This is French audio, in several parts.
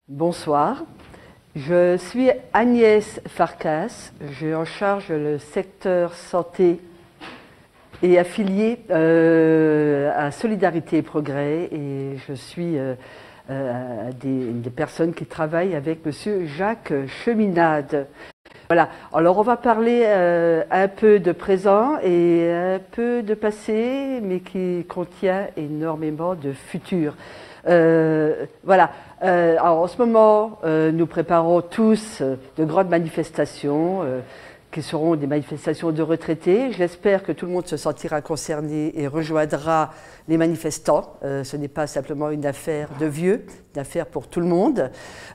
Bonsoir, je suis Agnès Farkas, j'ai en charge le secteur santé et affiliée à Solidarité et Progrès et je suis des personnes qui travaillent avec Monsieur Jacques Cheminade. Voilà, alors on va parler un peu de présent et un peu de passé, mais qui contient énormément de futur. Voilà. Alors en ce moment, nous préparons tous de grandes manifestations qui seront des manifestations de retraités. J'espère que tout le monde se sentira concerné et rejoindra les manifestants. Ce n'est pas simplement une affaire de vieux, une affaire pour tout le monde.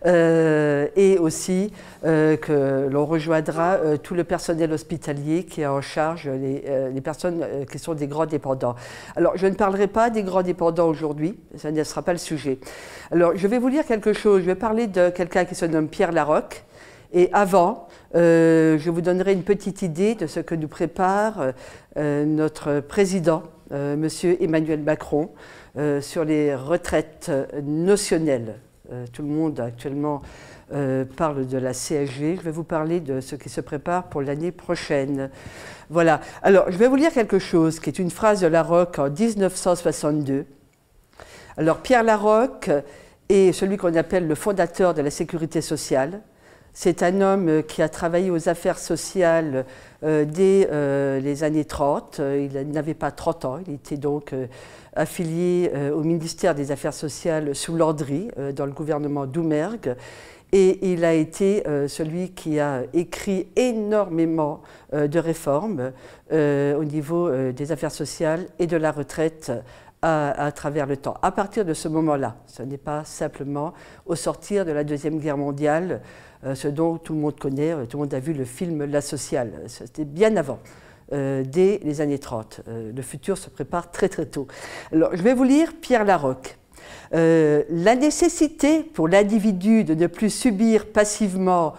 Et aussi que l'on rejoindra tout le personnel hospitalier qui est en charge les personnes qui sont des grands dépendants. Alors, je ne parlerai pas des grands dépendants aujourd'hui, ça ne sera pas le sujet. Alors, je vais vous lire quelque chose. Je vais parler de quelqu'un qui se nomme Pierre Laroque. Et avant, je vous donnerai une petite idée de ce que nous prépare notre président, Monsieur Emmanuel Macron, sur les retraites notionnelles. Tout le monde actuellement parle de la CSG. Je vais vous parler de ce qui se prépare pour l'année prochaine. Voilà. Alors, je vais vous lire quelque chose qui est une phrase de Laroque en 1962. Alors, Pierre Laroque est celui qu'on appelle le fondateur de la sécurité sociale. C'est un homme qui a travaillé aux affaires sociales dès les années 30. Il n'avait pas 30 ans, il était donc affilié au ministère des Affaires sociales sous Landry, dans le gouvernement Doumergue. Et il a été celui qui a écrit énormément de réformes au niveau des affaires sociales et de la retraite à travers le temps. À partir de ce moment-là, ce n'est pas simplement au sortir de la Deuxième Guerre mondiale, ce dont tout le monde connaît, tout le monde a vu le film La Sociale. C'était bien avant, dès les années 30. Le futur se prépare très très tôt. Alors, je vais vous lire Pierre Laroque. La nécessité pour l'individu de ne plus subir passivement,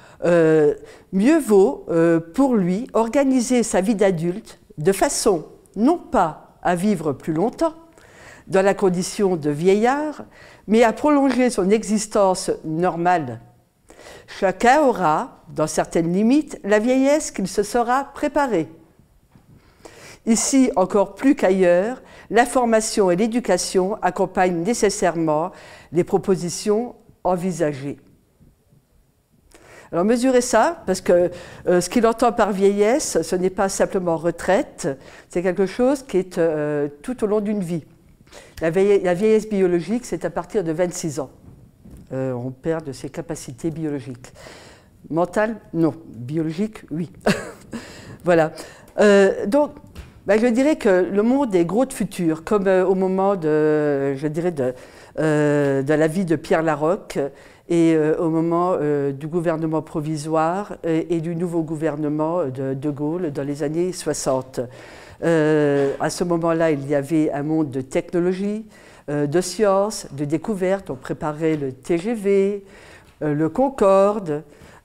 mieux vaut pour lui organiser sa vie d'adulte de façon non pas à vivre plus longtemps dans la condition de vieillard, mais à prolonger son existence normale. Chacun aura, dans certaines limites, la vieillesse qu'il se sera préparée. Ici, encore plus qu'ailleurs, la formation et l'éducation accompagnent nécessairement les propositions envisagées. Alors mesurez ça, parce que ce qu'il entend par vieillesse, ce n'est pas simplement retraite, c'est quelque chose qui est tout au long d'une vie. La vieillesse biologique, c'est à partir de 26 ans. On perd de ses capacités biologiques. Mentales, non. Biologique, oui. Voilà. Donc, je dirais que le monde est gros de futur, comme au moment de, je dirais, de la vie de Pierre Laroque, et au moment du gouvernement provisoire et du nouveau gouvernement de Gaulle dans les années 60. À ce moment-là, il y avait un monde de technologie, de sciences, de découvertes. On préparait le TGV, le Concorde,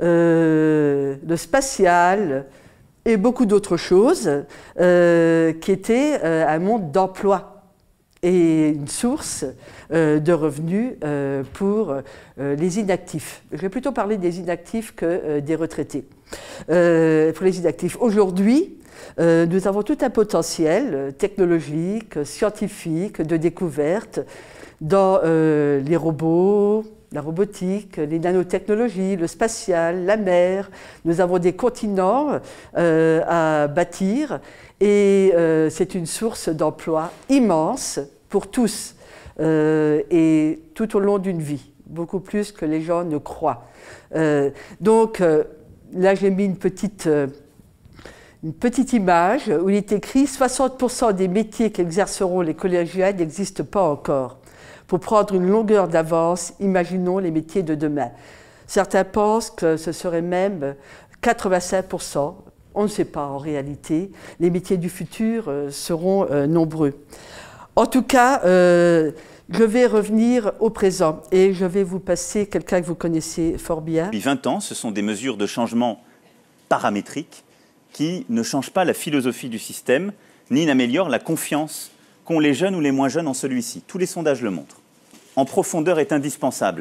le spatial et beaucoup d'autres choses qui étaient un monde d'emploi et une source de revenus pour les inactifs. Je vais plutôt parler des inactifs que des retraités. Pour les inactifs, aujourd'hui, nous avons tout un potentiel technologique, scientifique, de découverte dans les robots, la robotique, les nanotechnologies, le spatial, la mer. Nous avons des continents à bâtir et c'est une source d'emploi immense pour tous et tout au long d'une vie, beaucoup plus que les gens ne croient. Donc là, j'ai mis une petite image où il est écrit « 60% des métiers qu'exerceront les collégiens n'existent pas encore. Pour prendre une longueur d'avance, imaginons les métiers de demain. » Certains pensent que ce serait même 85%. On ne sait pas en réalité. Les métiers du futur seront nombreux. En tout cas, je vais revenir au présent et je vais vous passer quelqu'un que vous connaissez fort bien. Depuis 20 ans, ce sont des mesures de changement paramétriques qui ne changent pas la philosophie du système, ni n'améliorent la confiance qu'ont les jeunes ou les moins jeunes en celui-ci. Tous les sondages le montrent. En profondeur est indispensable.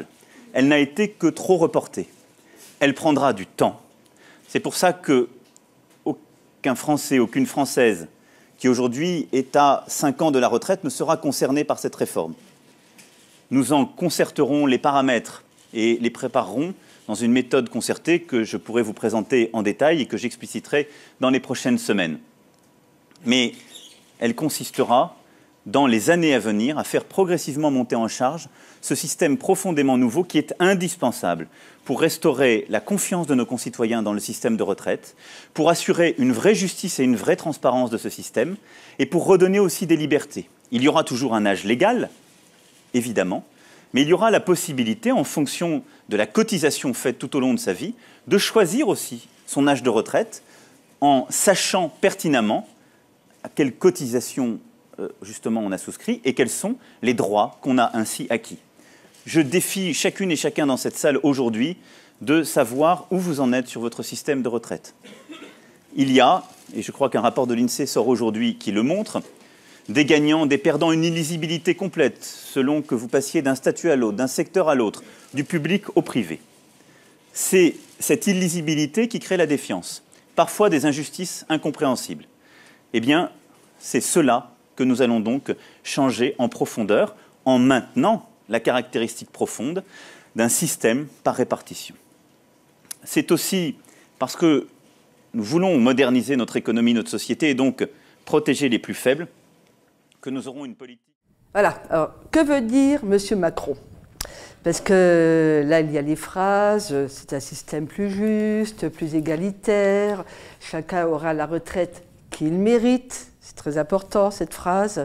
elle n'a été que trop reportée. Elle prendra du temps. C'est pour ça qu'aucun Français, aucune Française qui aujourd'hui est à 5 ans de la retraite ne sera concerné par cette réforme. Nous en concerterons les paramètres et les préparerons dans une méthode concertée que je pourrai vous présenter en détail et que j'expliciterai dans les prochaines semaines. Mais elle consistera, dans les années à venir, à faire progressivement monter en charge ce système profondément nouveau qui est indispensable pour restaurer la confiance de nos concitoyens dans le système de retraite, pour assurer une vraie justice et une vraie transparence de ce système, et pour redonner aussi des libertés. Il y aura toujours un âge légal, évidemment, mais il y aura la possibilité, en fonction de la cotisation faite tout au long de sa vie, de choisir aussi son âge de retraite en sachant pertinemment à quelle cotisation justement on a souscrit et quels sont les droits qu'on a ainsi acquis. Je défie chacune et chacun dans cette salle aujourd'hui de savoir où vous en êtes sur votre système de retraite. Il y a, et je crois qu'un rapport de l'INSEE sort aujourd'hui qui le montre, des gagnants, des perdants, une illisibilité complète selon que vous passiez d'un statut à l'autre, d'un secteur à l'autre, du public au privé. C'est cette illisibilité qui crée la défiance, parfois des injustices incompréhensibles. Eh bien, c'est cela que nous allons donc changer en profondeur en maintenant la caractéristique profonde d'un système par répartition. C'est aussi parce que nous voulons moderniser notre économie, notre société et donc protéger les plus faibles que nous aurons une politique. Voilà. Alors, que veut dire M. Macron? Parce que là, il y a les phrases, c'est un système plus juste, plus égalitaire, chacun aura la retraite qu'il mérite. C'est très important, cette phrase.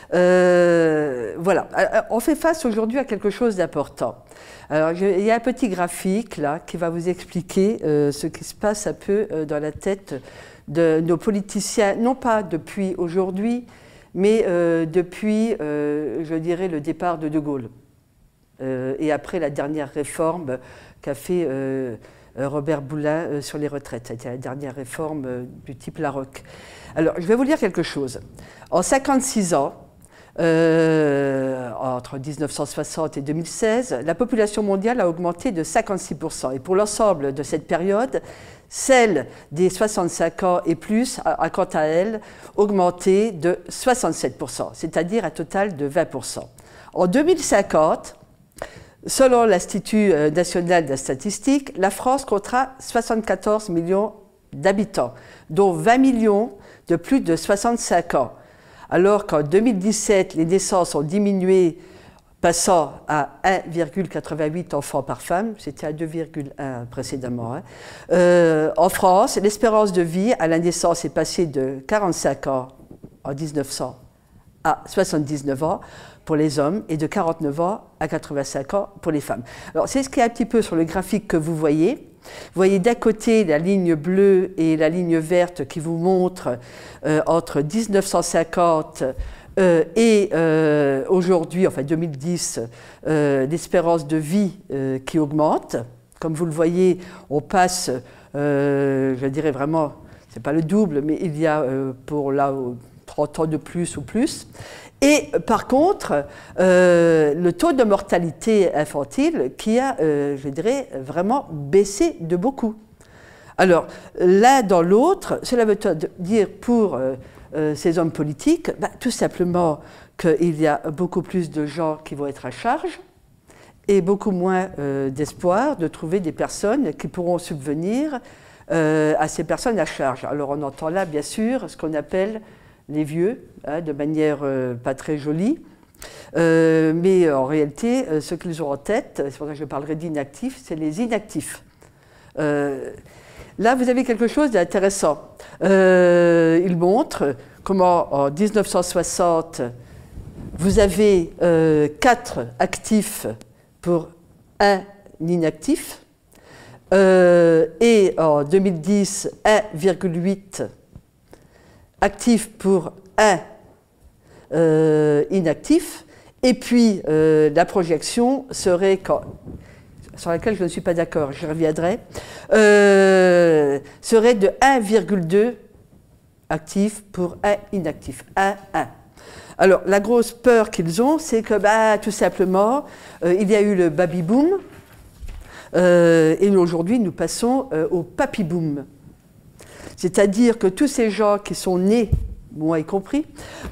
Voilà. On fait face aujourd'hui à quelque chose d'important. Alors, il y a un petit graphique là qui va vous expliquer ce qui se passe un peu dans la tête de nos politiciens, non pas depuis aujourd'hui, mais depuis, je dirais, le départ de De Gaulle. Et après la dernière réforme qu'a fait Robert Boulin sur les retraites. C'était la dernière réforme du type Larocque. Alors, je vais vous lire quelque chose. En 56 ans, entre 1960 et 2016, la population mondiale a augmenté de 56%. Et pour l'ensemble de cette période, celle des 65 ans et plus a quant à elle augmenté de 67%, c'est-à-dire un total de 20%. En 2050, selon l'Institut national de la statistique, la France comptera 74 millions d'habitants, dont 20 millions de plus de 65 ans. Alors qu'en 2017, les naissances ont diminué, passant à 1,88 enfants par femme, c'était à 2,1 précédemment. En France, l'espérance de vie à la naissance est passée de 45 ans en 1900 à 79 ans pour les hommes et de 49 ans à 85 ans pour les femmes. Alors, c'est ce qui est un petit peu sur le graphique que vous voyez. Vous voyez d'un côté la ligne bleue et la ligne verte qui vous montrent entre 1950 et aujourd'hui, enfin 2010, l'espérance de vie qui augmente. Comme vous le voyez, on passe, je dirais vraiment, c'est pas le double, mais il y a pour là 30 ans de plus ou plus. Et par contre, le taux de mortalité infantile qui a, je dirais, vraiment baissé de beaucoup. Alors, l'un dans l'autre, cela veut dire pour ces hommes politiques, tout simplement qu'il y a beaucoup plus de gens qui vont être à charge et beaucoup moins d'espoir de trouver des personnes qui pourront subvenir à ces personnes à charge. Alors, on entend là, bien sûr, ce qu'on appelle les vieux, de manière pas très jolie, mais en réalité, ce qu'ils ont en tête, c'est pour ça que je parlerai d'inactifs, c'est les inactifs. Là, vous avez quelque chose d'intéressant. Il montre comment, en 1960, vous avez 4 actifs pour 1 inactif, et en 2010, 1,8 actifs pour 1 inactif, et puis la projection serait, sur laquelle je ne suis pas d'accord, j'y reviendrai, serait de 1,2 actifs pour 1 inactif, 1. Alors, la grosse peur qu'ils ont, c'est que, tout simplement, il y a eu le baby-boom, et aujourd'hui, nous passons au papy-boom. C'est-à-dire que tous ces gens qui sont nés, moi y compris,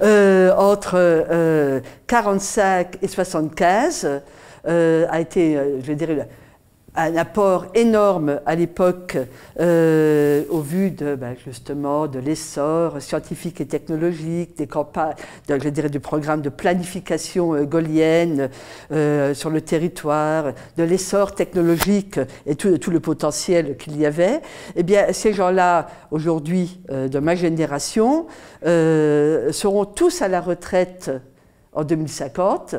entre 45 et 75, a été, je dirais, un apport énorme à l'époque au vu de, justement de l'essor scientifique et technologique, des campagnes, je dirais, du programme de planification gaullienne sur le territoire, de l'essor technologique et tout le potentiel qu'il y avait. Eh bien, ces gens-là, aujourd'hui, de ma génération, seront tous à la retraite en 2050.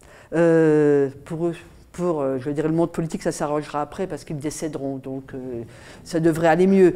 Pour, je dirais, le monde politique, ça s'arrangera après parce qu'ils décéderont, donc ça devrait aller mieux.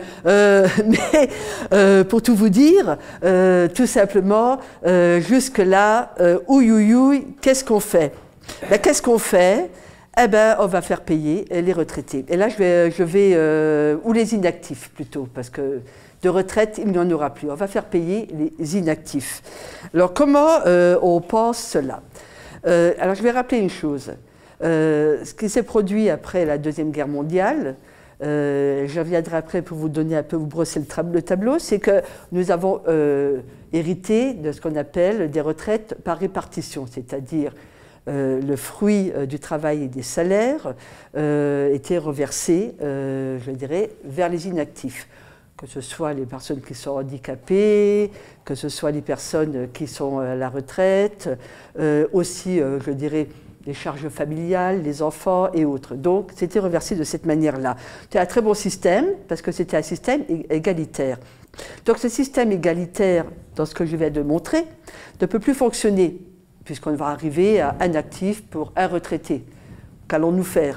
Mais pour tout vous dire, tout simplement, jusque-là, ouïouïouï, qu'est-ce qu'on fait? Qu'est-ce qu'on fait? Eh bien, on va faire payer les retraités. Et là, je vais ou les inactifs plutôt, parce que de retraite, il n'y en aura plus. On va faire payer les inactifs. Alors, comment on pense cela? Alors, je vais rappeler une chose. Ce qui s'est produit après la Deuxième Guerre mondiale, je reviendrai après pour vous donner un peu, vous brosser le tableau, c'est que nous avons hérité de ce qu'on appelle des retraites par répartition, c'est-à-dire le fruit du travail et des salaires était reversé, je dirais, vers les inactifs. Que ce soit les personnes qui sont handicapées, que ce soit les personnes qui sont à la retraite, aussi, je dirais, les charges familiales, les enfants et autres. Donc, c'était reversé de cette manière-là. C'était un très bon système, parce que c'était un système égalitaire. Donc, ce système égalitaire, dans ce que je viens de montrer, ne peut plus fonctionner, puisqu'on va arriver à un actif pour un retraité. Qu'allons-nous faire?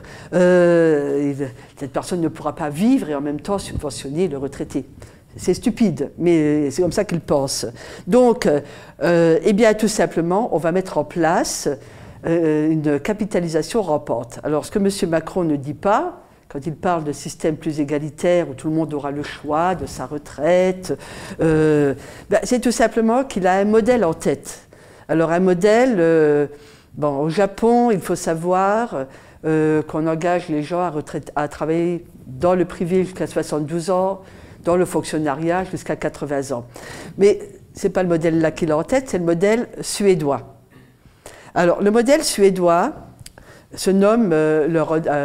Cette personne ne pourra pas vivre et en même temps subventionner le retraité. C'est stupide, mais c'est comme ça qu'ils pensent. Donc, eh bien, tout simplement, on va mettre en place une capitalisation rampante. Alors, ce que M. Macron ne dit pas, quand il parle de système plus égalitaire, où tout le monde aura le choix de sa retraite, c'est tout simplement qu'il a un modèle en tête. Alors, un modèle, au Japon, il faut savoir qu'on engage les gens à travailler dans le privé jusqu'à 72 ans, dans le fonctionnariat jusqu'à 80 ans. Mais ce n'est pas le modèle là qu'il a en tête, c'est le modèle suédois. Alors, le modèle suédois se nomme la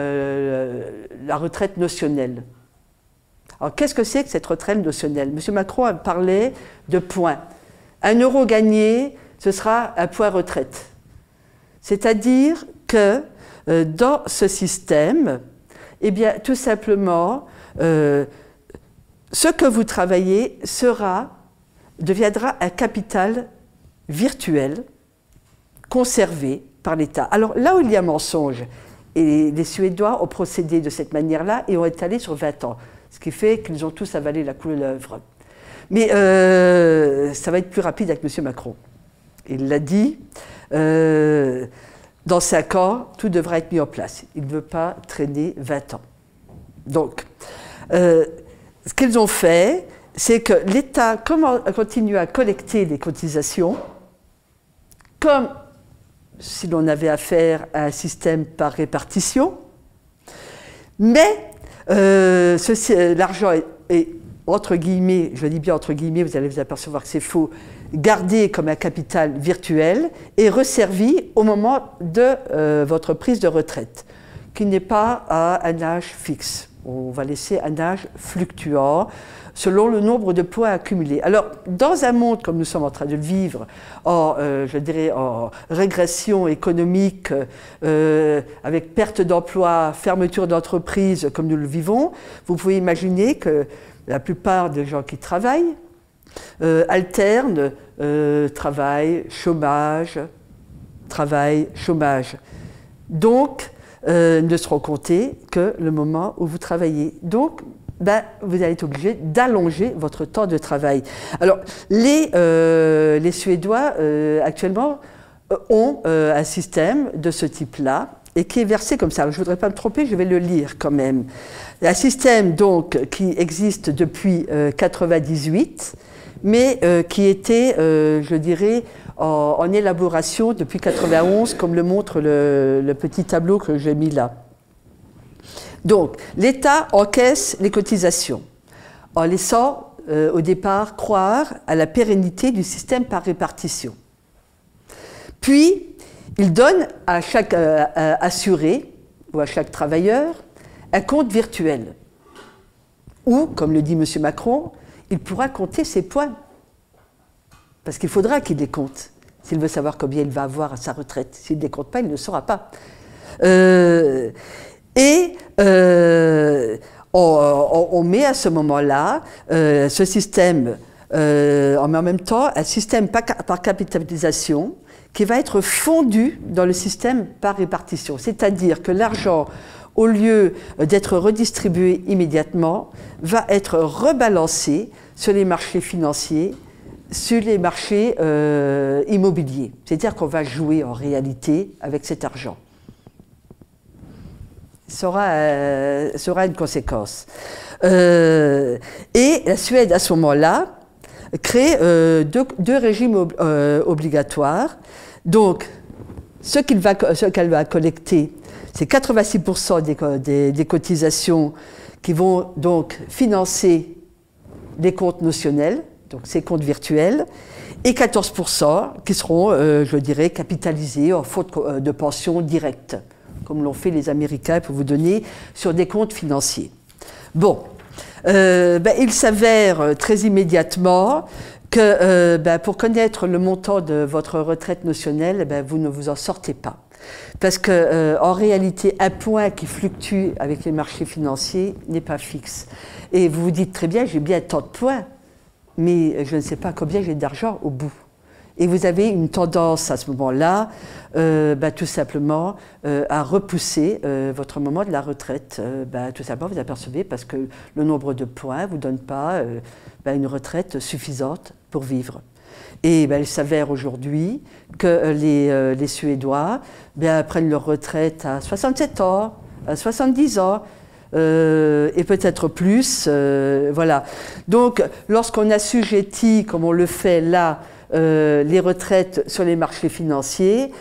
retraite notionnelle. Alors, qu'est-ce que c'est que cette retraite notionnelle? M. Macron a parlé de points. 1 euro gagné, ce sera un point retraite. C'est-à-dire que dans ce système, eh bien, tout simplement, ce que vous travaillez deviendra un capital virtuel conservé par l'État. Alors là où il y a mensonge, et les Suédois ont procédé de cette manière-là et ont étalé sur 20 ans, ce qui fait qu'ils ont tous avalé la couleuvre. Mais ça va être plus rapide avec M. Macron. Il l'a dit, dans 5 ans, tout devra être mis en place. Il ne veut pas traîner 20 ans. Donc, ce qu'ils ont fait, c'est que l'État continue à collecter les cotisations, comme si l'on avait affaire à un système par répartition, mais l'argent est, entre guillemets, je dis bien entre guillemets, vous allez vous apercevoir que c'est faux, gardé comme un capital virtuel et resservi au moment de votre prise de retraite, qui n'est pas à un âge fixe. On va laisser un âge fluctuant selon le nombre de points accumulés. Alors, dans un monde comme nous sommes en train de le vivre, je dirais en régression économique, avec perte d'emploi, fermeture d'entreprises comme nous le vivons, vous pouvez imaginer que la plupart des gens qui travaillent alternent travail, chômage. Donc, ne seront comptés que le moment où vous travaillez. Donc, vous allez être obligé d'allonger votre temps de travail. Alors, les Suédois, actuellement, ont un système de ce type-là, et qui est versé comme ça. Alors, je ne voudrais pas me tromper, je vais le lire quand même. Un système, donc, qui existe depuis 1998, mais qui était, je dirais, en élaboration depuis 1991, comme le montre le petit tableau que j'ai mis là. Donc, l'État encaisse les cotisations en laissant au départ croire à la pérennité du système par répartition. Puis, il donne à chaque assuré ou à chaque travailleur un compte virtuel où, comme le dit M. Macron, il pourra compter ses points. Parce qu'il faudra qu'il les compte, s'il veut savoir combien il va avoir à sa retraite. S'il ne les compte pas, il ne le saura pas. On met à ce moment-là ce système, en même temps, un système par capitalisation qui va être fondu dans le système par répartition. C'est-à-dire que l'argent, au lieu d'être redistribué immédiatement, va être rebalancé sur les marchés financiers, sur les marchés immobiliers. C'est-à-dire qu'on va jouer en réalité avec cet argent. Ça aura une conséquence. Et la Suède, à ce moment-là, crée deux régimes obligatoires. Donc, ce qu'elle va collecter, c'est 86% des cotisations qui vont donc financer les comptes notionnels, donc ces comptes virtuels, et 14% qui seront, je dirais, capitalisés en fonds de pension directe, comme l'ont fait les Américains, pour vous donner, sur des comptes financiers. Bon, il s'avère très immédiatement que pour connaître le montant de votre retraite notionnelle, vous ne vous en sortez pas. Parce qu'en réalité, un point qui fluctue avec les marchés financiers n'est pas fixe. Et vous vous dites très bien, j'ai bien tant de points, mais je ne sais pas combien j'ai d'argent au bout. Et vous avez une tendance à ce moment-là, tout simplement, à repousser votre moment de la retraite. Tout simplement, vous apercevez, parce que le nombre de points ne vous donne pas une retraite suffisante pour vivre. Et il s'avère aujourd'hui que les Suédois prennent leur retraite à 67 ans, à 70 ans, et peut-être plus. Voilà. Donc, lorsqu'on assujettit, comme on le fait là, les retraites sur les marchés financiers,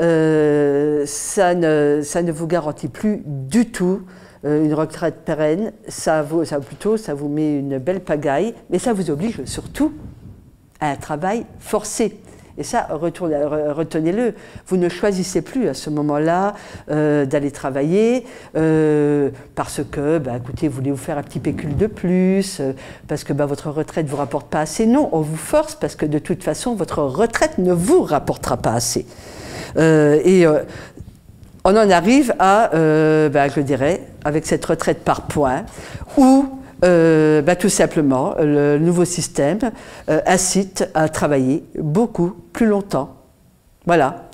ça ne vous garantit plus du tout une retraite pérenne. Ça vous met une belle pagaille, mais ça vous oblige surtout à un travail forcé. Et ça, retenez-le, vous ne choisissez plus à ce moment-là d'aller travailler parce que, écoutez, vous voulez vous faire un petit pécule de plus, parce que votre retraite ne vous rapporte pas assez. Non, on vous force parce que de toute façon, votre retraite ne vous rapportera pas assez. On en arrive à, je dirais, avec cette retraite par points, où tout simplement, le nouveau système incite à travailler beaucoup plus longtemps. Voilà.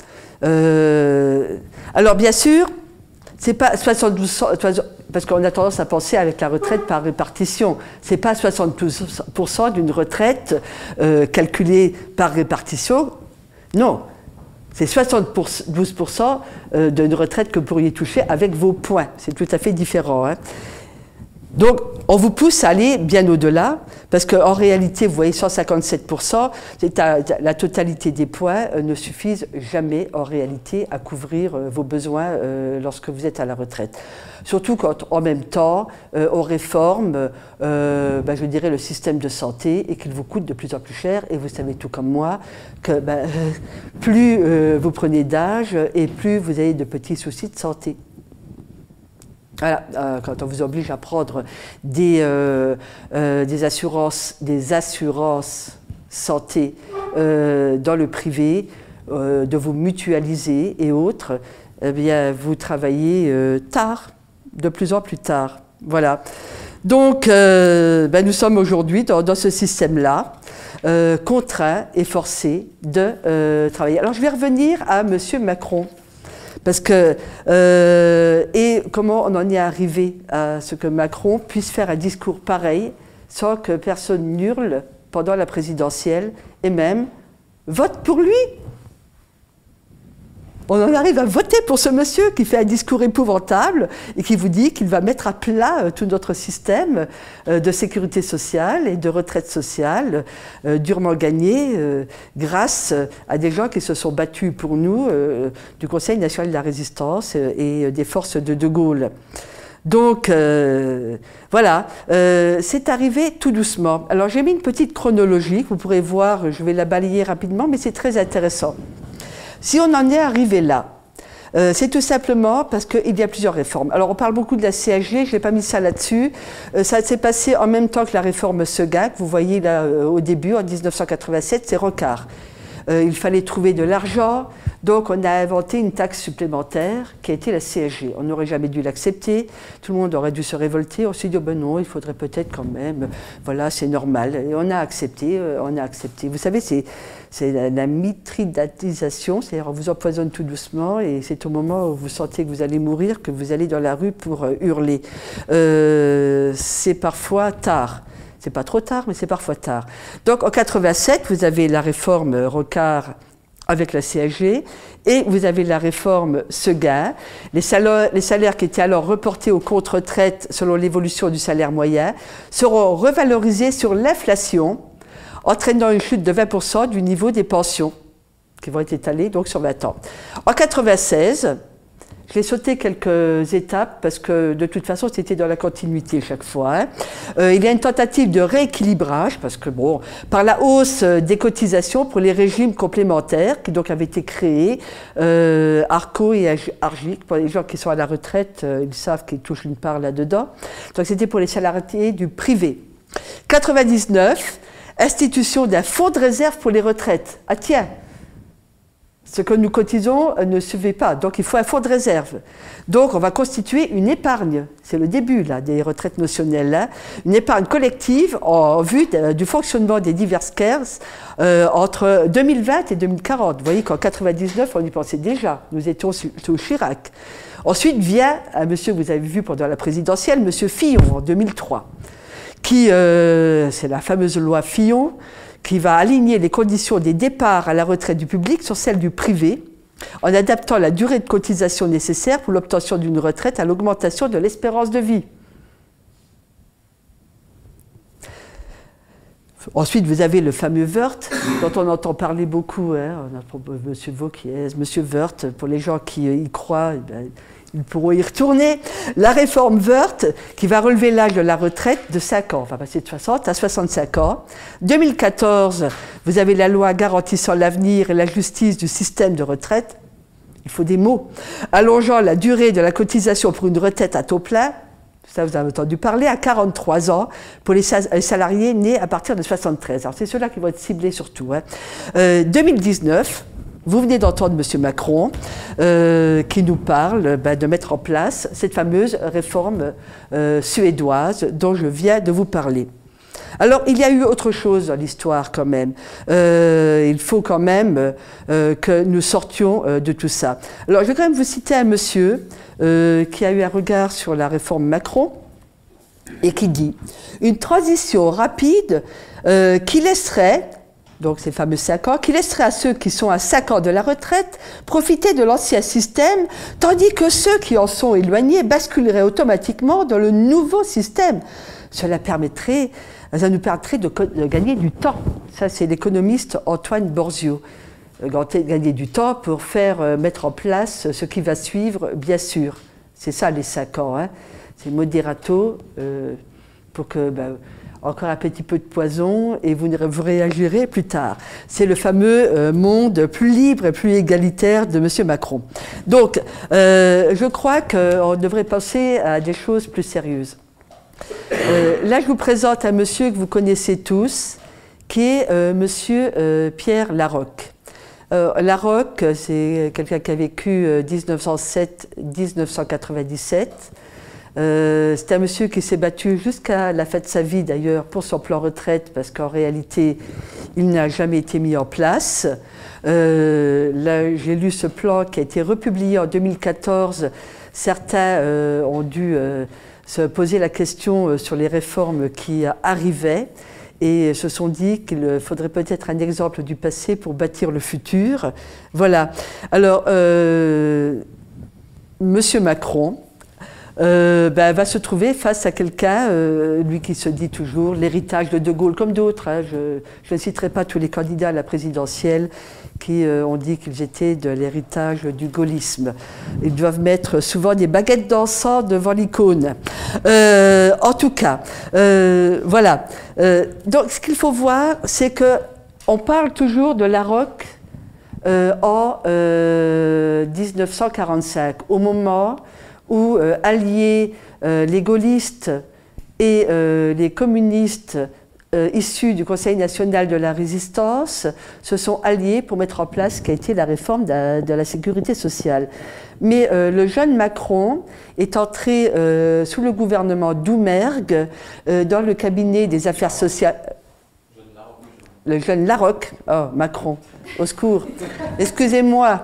Alors, bien sûr, c'est pas 72, parce qu'on a tendance à penser avec la retraite par répartition. C'est pas 72% d'une retraite calculée par répartition. Non. C'est 72% d'une retraite que vous pourriez toucher avec vos points. C'est tout à fait différent. Hein. Donc, on vous pousse à aller bien au-delà, parce qu'en réalité, vous voyez, 157%, la totalité des points ne suffisent jamais, en réalité, à couvrir vos besoins lorsque vous êtes à la retraite. Surtout quand, en même temps, on réforme, je dirais, le système de santé et qu'il vous coûte de plus en plus cher. Et vous savez tout comme moi que plus vous prenez d'âge et plus vous avez de petits soucis de santé. Voilà, quand on vous oblige à prendre des assurances santé dans le privé, de vous mutualiser et autres, vous travaillez tard, de plus en plus tard. Voilà. Donc, nous sommes aujourd'hui dans ce système-là, contraints et forcés de travailler. Alors, je vais revenir à M. Macron. Parce que, et comment on en est arrivé à ce que Macron puisse faire un discours pareil sans que personne n'hurle pendant la présidentielle et même vote pour lui. On en arrive à voter pour ce monsieur qui fait un discours épouvantable et qui vous dit qu'il va mettre à plat tout notre système de sécurité sociale et de retraite sociale, durement gagné grâce à des gens qui se sont battus pour nous du Conseil national de la résistance et des forces de De Gaulle. Donc, voilà, c'est arrivé tout doucement. Alors, j'ai mis une petite chronologie, vous pourrez voir, je vais la balayer rapidement, mais c'est très intéressant. Si on en est arrivé là, c'est tout simplement parce qu'il y a plusieurs réformes. Alors, on parle beaucoup de la CSG, je n'ai pas mis ça là-dessus. Ça s'est passé en même temps que la réforme Seguin, que vous voyez là au début, en 1987, c'est Rocard. Il fallait trouver de l'argent, donc on a inventé une taxe supplémentaire qui a été la CSG. On n'aurait jamais dû l'accepter, tout le monde aurait dû se révolter. On s'est dit, oh ben non, il faudrait peut-être quand même, voilà, c'est normal. Et on a accepté, on a accepté. Vous savez, c'est la mitridatisation, c'est-à-dire on vous empoisonne tout doucement et c'est au moment où vous sentez que vous allez mourir que vous allez dans la rue pour hurler. C'est parfois tard. C'est pas trop tard, mais c'est parfois tard. Donc en 87, vous avez la réforme Rocard avec la CSG et vous avez la réforme Seguin. Les salaires qui étaient alors reportés aux comptes retraite selon l'évolution du salaire moyen seront revalorisés sur l'inflation, entraînant une chute de 20% du niveau des pensions qui vont être étalées donc sur 20 ans. En 96, je vais sauter quelques étapes parce que de toute façon c'était dans la continuité chaque fois. Il y a une tentative de rééquilibrage parce que bon, par la hausse des cotisations pour les régimes complémentaires qui donc avaient été créés, ARCO et ARGIC, pour les gens qui sont à la retraite, ils savent qu'ils touchent une part là-dedans. Donc c'était pour les salariés du privé. 99, institution d'un fonds de réserve pour les retraites. Ah tiens, ce que nous cotisons ne suffit pas, donc il faut un fonds de réserve. Donc on va constituer une épargne, c'est le début là, des retraites notionnelles, là. Une épargne collective en vue du fonctionnement des diverses caisses entre 2020 et 2040. Vous voyez qu'en 99, on y pensait déjà, nous étions sous Chirac. Ensuite vient un monsieur que vous avez vu pendant la présidentielle, monsieur Fillon, en 2003, qui, c'est la fameuse loi Fillon, qui va aligner les conditions des départs à la retraite du public sur celles du privé, en adaptant la durée de cotisation nécessaire pour l'obtention d'une retraite à l'augmentation de l'espérance de vie. Ensuite, vous avez le fameux Woerth, dont on entend parler beaucoup, hein, M. Wauquiez, M. Woerth, pour les gens qui y croient, ils pourront y retourner. La réforme Woerth, qui va relever l'âge de la retraite de 5 ans, on va passer de 60 à 65 ans. 2014, vous avez la loi garantissant l'avenir et la justice du système de retraite. Il faut des mots. Allongeant la durée de la cotisation pour une retraite à taux plein, ça vous avez entendu parler, à 43 ans pour les salariés nés à partir de 73. Alors c'est ceux-là qui vont être ciblés surtout. Hein. 2019, vous venez d'entendre M. Macron qui nous parle de mettre en place cette fameuse réforme suédoise dont je viens de vous parler. Alors, il y a eu autre chose dans l'histoire quand même. Il faut quand même que nous sortions de tout ça. Alors, je vais quand même vous citer un monsieur qui a eu un regard sur la réforme Macron et qui dit « Une transition rapide qui laisserait... » donc ces fameux 5 ans, qui laisserait à ceux qui sont à 5 ans de la retraite profiter de l'ancien système, tandis que ceux qui en sont éloignés basculeraient automatiquement dans le nouveau système. Ça nous permettrait de gagner du temps. Ça, c'est l'économiste Antoine Borzio. Gagner du temps pour mettre en place ce qui va suivre, bien sûr. C'est ça les 5 ans. Hein. C'est moderato pour que... encore un petit peu de poison et vous réagirez plus tard. C'est le fameux monde plus libre et plus égalitaire de M. Macron. Donc, je crois qu'on devrait penser à des choses plus sérieuses. Là, je vous présente un monsieur que vous connaissez tous, qui est M. Pierre Laroque. Laroque, c'est quelqu'un qui a vécu 1907-1997. C'est un monsieur qui s'est battu jusqu'à la fin de sa vie d'ailleurs pour son plan retraite parce qu'en réalité il n'a jamais été mis en place. Là j'ai lu ce plan qui a été republié en 2014. Certains ont dû se poser la question sur les réformes qui arrivaient et se sont dit qu'il faudrait peut-être un exemple du passé pour bâtir le futur. Voilà. Alors, Monsieur Macron va se trouver face à quelqu'un, lui qui se dit toujours l'héritage de De Gaulle, comme d'autres. Hein, je ne citerai pas tous les candidats à la présidentielle qui ont dit qu'ils étaient de l'héritage du gaullisme. Ils doivent mettre souvent des baguettes d'encens devant l'icône. En tout cas, voilà. Donc, ce qu'il faut voir, c'est que on parle toujours de Larroque en 1945, au moment où alliés les gaullistes et les communistes issus du Conseil national de la résistance se sont alliés pour mettre en place ce qui a été la réforme de la sécurité sociale. Mais le jeune Macron est entré sous le gouvernement Doumergue dans le cabinet des affaires sociales. Le jeune Larroque, oh Macron, au secours, excusez-moi.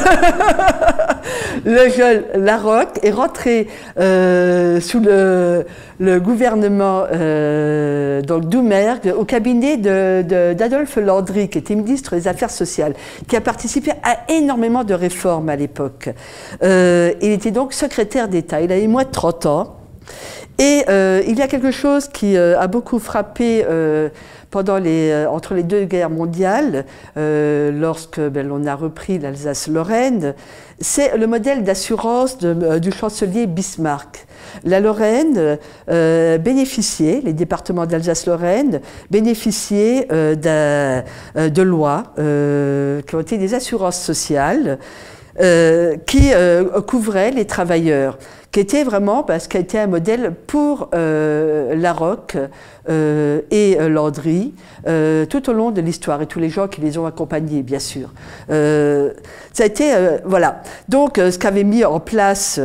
Le jeune Larroque est rentré sous le gouvernement donc Doumergue au cabinet d'Adolphe Landry, qui était ministre des Affaires sociales, qui a participé à énormément de réformes à l'époque. Il était donc secrétaire d'État, il avait moins de 30 ans. Et il y a quelque chose qui a beaucoup frappé entre les deux guerres mondiales, lorsque on a repris l'Alsace-Lorraine, c'est le modèle d'assurance du chancelier Bismarck. La Lorraine bénéficiait, les départements d'Alsace-Lorraine bénéficiaient de lois qui ont été des assurances sociales qui couvraient les travailleurs, qui était vraiment, parce qu'elle était un modèle pour Larroque et Landry tout au long de l'histoire, et tous les gens qui les ont accompagnés, bien sûr. Ça a été, voilà. Donc, ce qu'avaient mis en place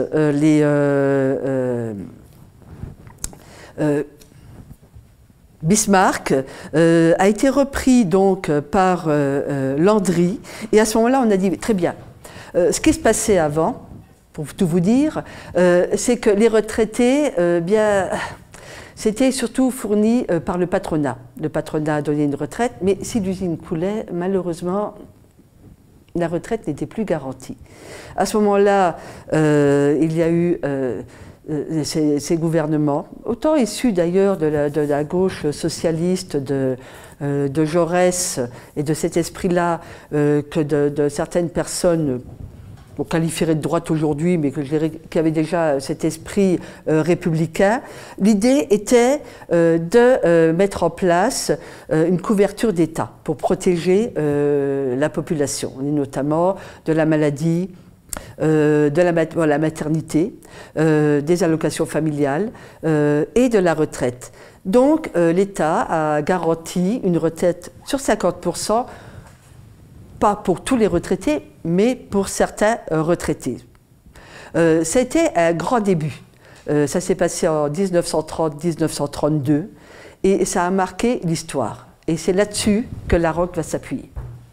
Bismarck a été repris donc par Landry, et à ce moment-là, on a dit, très bien, ce qui se passait avant, pour tout vous dire, c'est que les retraités, c'était surtout fourni par le patronat. Le patronat a donné une retraite, mais si l'usine coulait, malheureusement, la retraite n'était plus garantie. À ce moment-là, il y a eu ces gouvernements, autant issus d'ailleurs de la gauche socialiste, de Jaurès et de cet esprit-là, que de certaines personnes qu'on qualifierait de droite aujourd'hui, mais qui avait déjà cet esprit républicain. L'idée était de mettre en place une couverture d'État pour protéger la population, et notamment de la maladie, de la maternité, des allocations familiales et de la retraite. Donc l'État a garanti une retraite sur 50%, pas pour tous les retraités, mais pour certains retraités. Ça a été un grand début. Ça s'est passé en 1930-1932 et ça a marqué l'histoire. Et c'est là-dessus que Larroque va s'appuyer.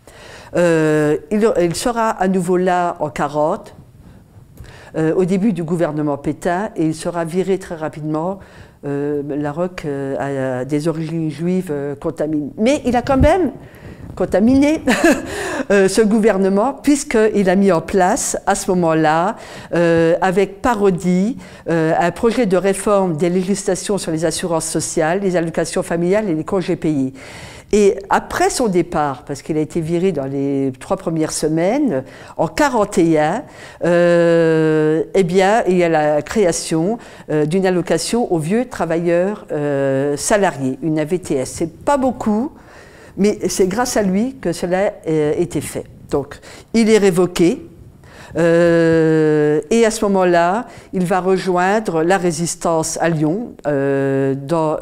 Il sera à nouveau là en 1940, au début du gouvernement Pétain, et il sera viré très rapidement. Larroque a des origines juives contaminées. Mais il a quand même contaminé ce gouvernement, puisqu'il a mis en place, à ce moment-là, avec parodie, un projet de réforme des législations sur les assurances sociales, les allocations familiales et les congés payés. Et après son départ, parce qu'il a été viré dans les 3 premières semaines, en 1941, eh bien, il y a la création d'une allocation aux vieux travailleurs salariés, une AVTS. C'est pas beaucoup, mais c'est grâce à lui que cela a été fait. Donc, il est révoqué. Et à ce moment-là, il va rejoindre la résistance à Lyon, dans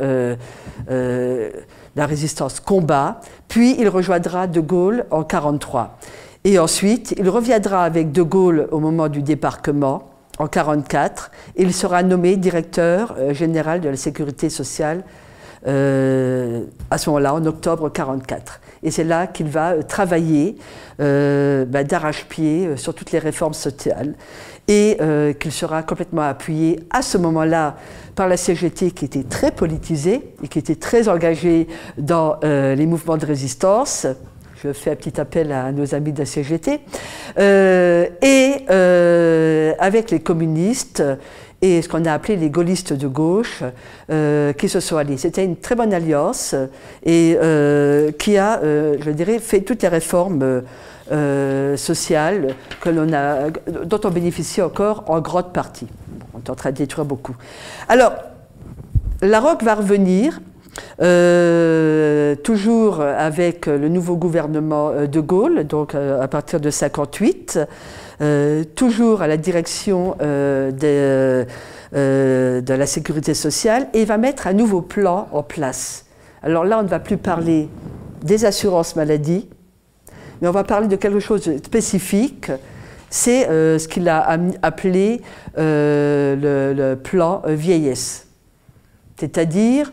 la résistance combat, puis il rejoindra De Gaulle en 1943. Et ensuite, il reviendra avec De Gaulle au moment du débarquement, en 1944, et il sera nommé directeur général de la sécurité sociale à ce moment-là, en octobre 1944. Et c'est là qu'il va travailler d'arrache-pied sur toutes les réformes sociales et qu'il sera complètement appuyé à ce moment-là par la CGT, qui était très politisée et qui était très engagée dans les mouvements de résistance. Je fais un petit appel à nos amis de la CGT. Et avec les communistes et ce qu'on a appelé les gaullistes de gauche qui se sont alliés. C'était une très bonne alliance et qui a, je dirais, fait toutes les réformes sociales dont on bénéficie encore en grande partie. On est en train de détruire beaucoup. Alors, Larroque va revenir, toujours avec le nouveau gouvernement de Gaulle, donc à partir de 1958, toujours à la direction de la sécurité sociale, et va mettre un nouveau plan en place. Alors là, on ne va plus parler des assurances maladie, mais on va parler de quelque chose de spécifique. C'est ce qu'il a appelé le plan vieillesse. C'est-à-dire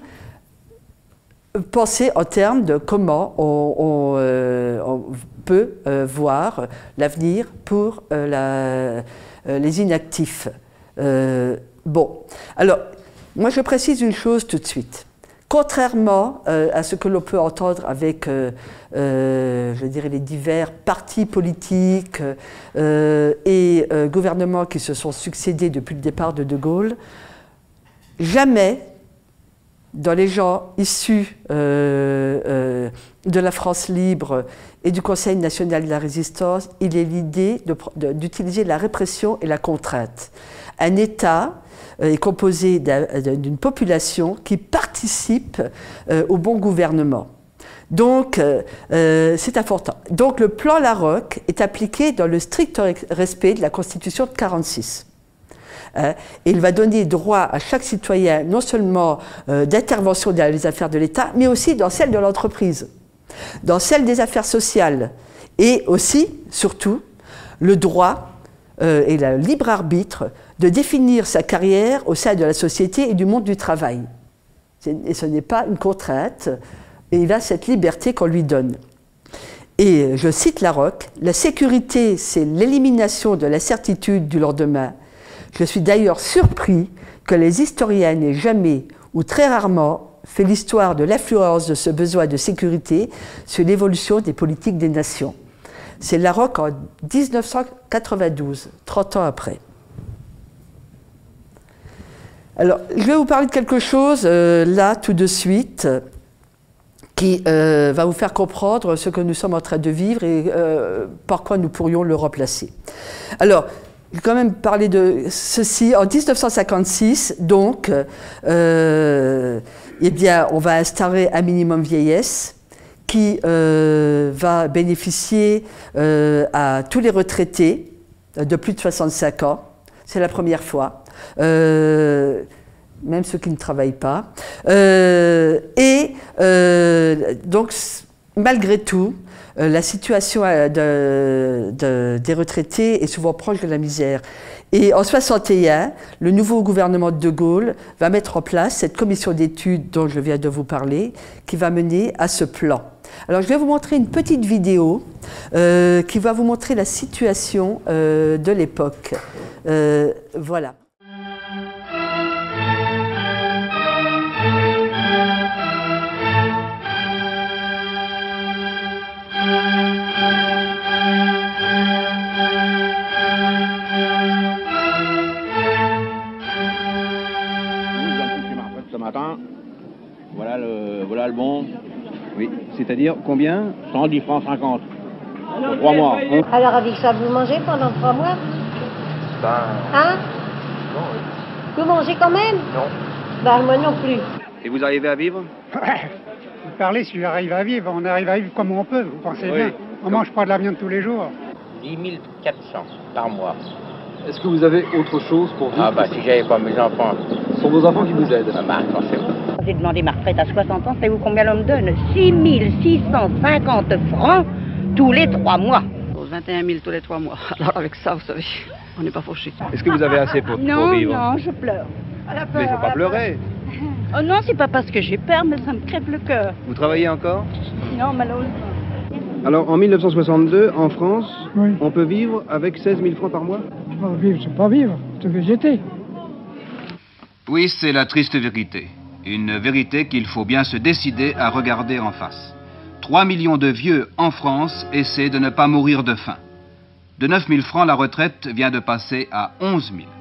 penser en termes de comment on peut voir l'avenir pour les inactifs. Bon, alors, moi je précise une chose tout de suite. Contrairement à ce que l'on peut entendre avec, je dirais, les divers partis politiques et gouvernements qui se sont succédés depuis le départ de Gaulle, jamais dans les gens issus de la France libre et du Conseil national de la résistance, il est l'idée d'utiliser la répression et la contrainte. Un État est composé d'une population qui participe au bon gouvernement. Donc, c'est important. Donc, le plan Larroque est appliqué dans le strict respect de la Constitution de 1946. Et il va donner droit à chaque citoyen non seulement d'intervention dans les affaires de l'État, mais aussi dans celles de l'entreprise, dans celles des affaires sociales, et aussi, surtout, le droit et le libre arbitre de définir sa carrière au sein de la société et du monde du travail. Et ce n'est pas une contrainte, et il a cette liberté qu'on lui donne. Et je cite Larroque, « La sécurité, c'est l'élimination de la certitude du lendemain. Je suis d'ailleurs surpris que les historiens n'aient jamais, ou très rarement, fait l'histoire de l'influence de ce besoin de sécurité sur l'évolution des politiques des nations. » C'est Larroque en 1992, 30 ans après. Alors, je vais vous parler de quelque chose, là, tout de suite, qui va vous faire comprendre ce que nous sommes en train de vivre et par quoi nous pourrions le remplacer. Alors, je vais quand même parler de ceci. En 1956, donc, eh bien, on va instaurer un minimum vieillesse qui va bénéficier à tous les retraités de plus de 65 ans. C'est la première fois. Même ceux qui ne travaillent pas. Donc, malgré tout, la situation des retraités est souvent proche de la misère. Et en 1961, le nouveau gouvernement de Gaulle va mettre en place cette commission d'études dont je viens de vous parler, qui va mener à ce plan. Alors, je vais vous montrer une petite vidéo qui va vous montrer la situation de l'époque. Voilà. Voilà le bon. Oui, c'est-à-dire combien? 110 francs 50. Pour 3 mois. Alors avec ça, vous mangez pendant 3 mois? Hein? Non. Vous mangez quand même? Non. Bah moi non plus. Et vous arrivez à vivre? Vous parlez si j'arrive à vivre, on arrive à vivre comme on peut, vous pensez bien. On mange pas de la viande tous les jours. 10 400 par mois. Est-ce que vous avez autre chose pour vivre? Ah bah si j'avais pas mes enfants. Ce sont vos enfants qui vous aident? Ah bah forcément. J'ai demandé ma retraite à 60 ans, savez-vous combien l'on me donne? 6 650 francs tous les 3 mois. 21 000 tous les 3 mois. Alors avec ça, vous savez, on n'est pas fauché. Est-ce que vous avez assez pour vivre? Non, je pleure. Mais il ne faut pas pleurer. Oh non, c'est pas parce que j'ai peur, mais ça me crève le cœur. Vous travaillez encore? Non, malheureusement. Alors, en 1962, en France, Oui. on peut vivre avec 16 000 francs par mois? C'est pas vivre, c'est végéter. Oui, c'est la triste vérité. Une vérité qu'il faut bien se décider à regarder en face. 3 millions de vieux en France essaient de ne pas mourir de faim. De 9 000 francs, la retraite vient de passer à 11 000.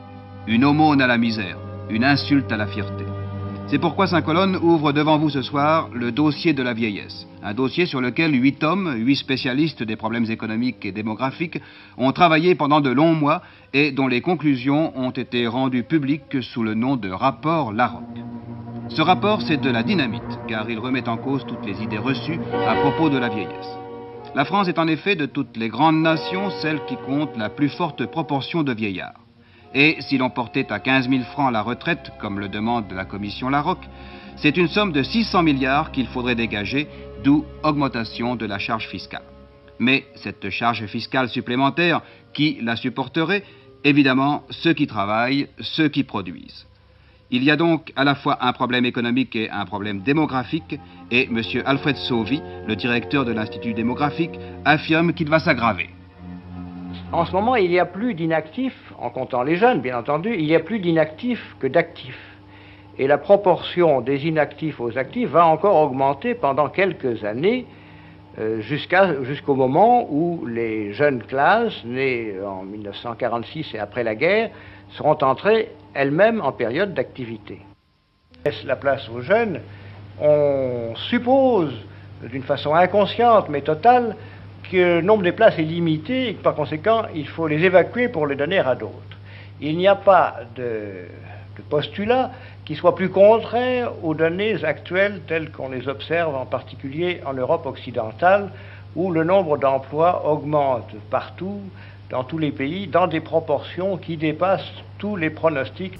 une aumône à la misère, une insulte à la fierté. C'est pourquoi Saint-Colonne ouvre devant vous ce soir le dossier de la vieillesse, un dossier sur lequel 8 hommes, 8 spécialistes des problèmes économiques et démographiques, ont travaillé pendant de longs mois et dont les conclusions ont été rendues publiques sous le nom de rapport Larocque. Ce rapport, c'est de la dynamite, car il remet en cause toutes les idées reçues à propos de la vieillesse. La France est en effet de toutes les grandes nations celle qui compte la plus forte proportion de vieillards. Et si l'on portait à 15 000 francs la retraite, comme le demande la commission Larocque, c'est une somme de 600 milliards qu'il faudrait dégager, d'où augmentation de la charge fiscale. Mais cette charge fiscale supplémentaire, qui la supporterait? Évidemment, ceux qui travaillent, ceux qui produisent. Il y a donc à la fois un problème économique et un problème démographique, et M. Alfred Sauvy, le directeur de l'Institut démographique, affirme qu'il va s'aggraver. En ce moment, il y a plus d'inactifs, en comptant les jeunes, bien entendu, il y a plus d'inactifs que d'actifs. Et la proportion des inactifs aux actifs va encore augmenter pendant quelques années, jusqu'au moment où les jeunes classes, nées en 1946 et après la guerre, seront entrées elles-mêmes en période d'activité. Laisse la place aux jeunes, on suppose, d'une façon inconsciente mais totale, que le nombre des places est limité et que par conséquent, il faut les évacuer pour les donner à d'autres. Il n'y a pas de postulat qui soit plus contraire aux données actuelles telles qu'on les observe en particulier en Europe occidentale, où le nombre d'emplois augmente partout, dans tous les pays, dans des proportions qui dépassent tous les pronostics.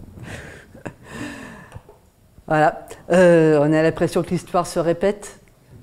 Voilà, on a l'impression que l'histoire se répète.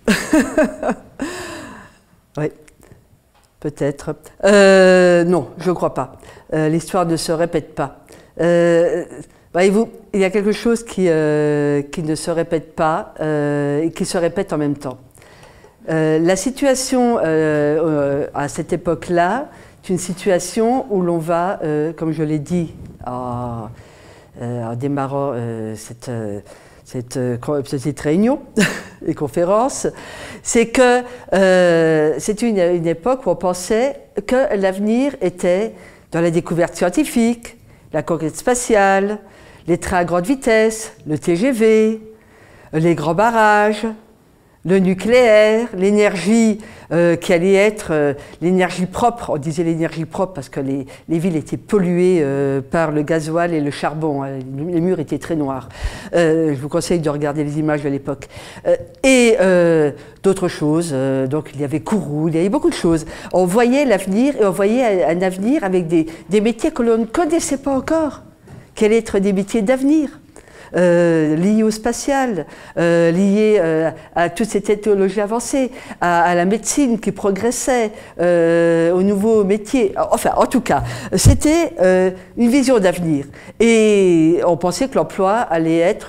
Oui, peut-être. Non, je ne crois pas. L'histoire ne se répète pas. Voyez-vous, il y a quelque chose qui ne se répète pas et qui se répète en même temps. La situation à cette époque-là, c'est une situation où l'on va, comme je l'ai dit en démarrant cette réunion et conférence, c'est que c'est une époque où on pensait que l'avenir était dans la découverte scientifique, la conquête spatiale, les trains à grande vitesse, le TGV, les grands barrages, le nucléaire, l'énergie qui allait être l'énergie propre. On disait l'énergie propre parce que les villes étaient polluées par le gasoil et le charbon. Les murs étaient très noirs. Je vous conseille de regarder les images de l'époque. Et d'autres choses. Donc il y avait Kourou, il y avait beaucoup de choses. On voyait l'avenir et on voyait un avenir avec des métiers que l'on ne connaissait pas encore. Quels allaient être des métiers d'avenir liés au spatial, liés à toutes ces technologies avancées, à la médecine qui progressait, aux nouveaux métiers. Enfin, en tout cas, c'était une vision d'avenir. Et on pensait que l'emploi allait être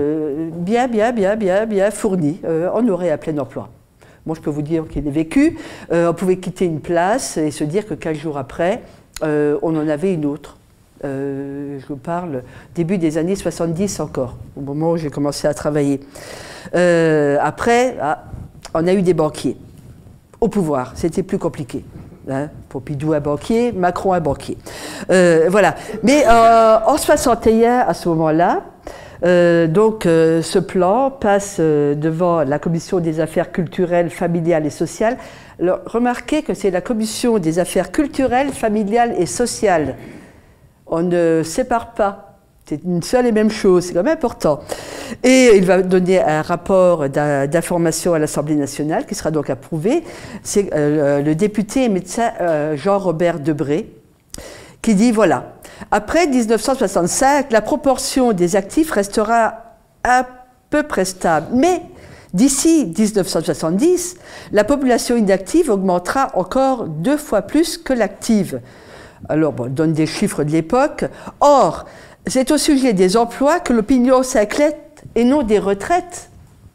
bien fourni. On aurait à plein emploi. Moi, je peux vous dire qu'il est vécu. On pouvait quitter une place et se dire que 15 jours après, on en avait une autre. Je vous parle début des années 70 encore, au moment où j'ai commencé à travailler. Après, on a eu des banquiers au pouvoir, c'était plus compliqué. Hein, Pompidou un banquier, Macron un banquier. Voilà. Mais en 61, à ce moment-là, ce plan passe devant la commission des affaires culturelles, familiales et sociales. Alors, remarquez que c'est la commission des affaires culturelles, familiales et sociales. On ne sépare pas, c'est une seule et même chose, c'est quand même important. Et il va donner un rapport d'information à l'Assemblée nationale qui sera donc approuvé. C'est le député et médecin Jean-Robert Debré qui dit voilà, après 1965, la proportion des actifs restera à peu près stable, mais d'ici 1970, la population inactive augmentera encore 2 fois plus que l'active. Alors, bon, on donne des chiffres de l'époque. Or, c'est au sujet des emplois que l'opinion s'inquiète et non des retraites.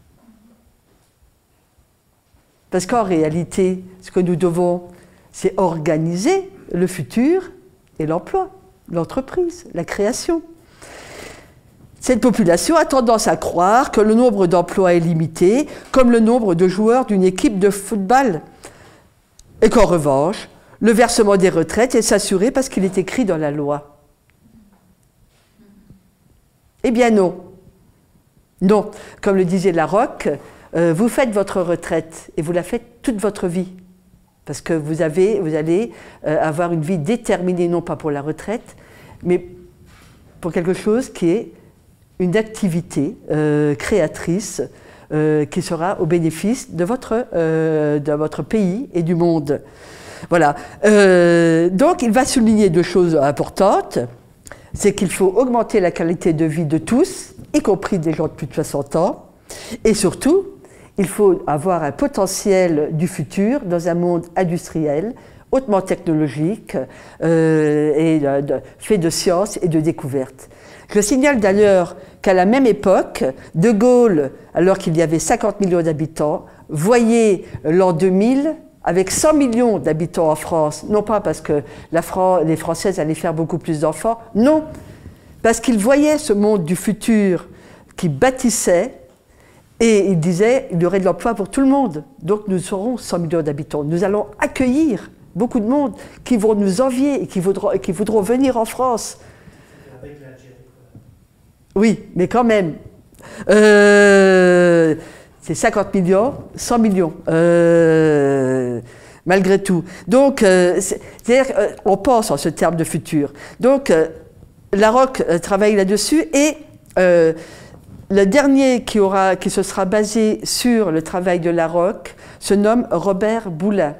Parce qu'en réalité, ce que nous devons, c'est organiser le futur et l'emploi, l'entreprise, la création. Cette population a tendance à croire que le nombre d'emplois est limité, comme le nombre de joueurs d'une équipe de football. Et qu'en revanche, le versement des retraites est assuré parce qu'il est écrit dans la loi. Eh bien non. Non, comme le disait Larocque, vous faites votre retraite et vous la faites toute votre vie. Parce que vous allez avoir une vie déterminée, non pas pour la retraite, mais pour quelque chose qui est une activité créatrice qui sera au bénéfice de votre pays et du monde. Voilà. Donc, il va souligner deux choses importantes. C'est qu'il faut augmenter la qualité de vie de tous, y compris des gens de plus de 60 ans. Et surtout, il faut avoir un potentiel du futur dans un monde industriel, hautement technologique, et fait de sciences et de découvertes. Je signale d'ailleurs qu'à la même époque, De Gaulle, alors qu'il y avait 50 millions d'habitants, voyait l'an 2000 avec 100 millions d'habitants en France, non pas parce que les Françaises allaient faire beaucoup plus d'enfants, non, parce qu'il voyait ce monde du futur qui bâtissait, et il disait il y aurait de l'emploi pour tout le monde. Donc nous serons 100 millions d'habitants. Nous allons accueillir beaucoup de monde qui vont nous envier et qui voudront venir en France. Oui, mais quand même. C'est 50 millions, 100 millions, malgré tout. Donc, c'est-à-dire, on pense en ce terme de futur. Donc, Larocque travaille là-dessus et le dernier qui se sera basé sur le travail de Larocque se nomme Robert Boulin.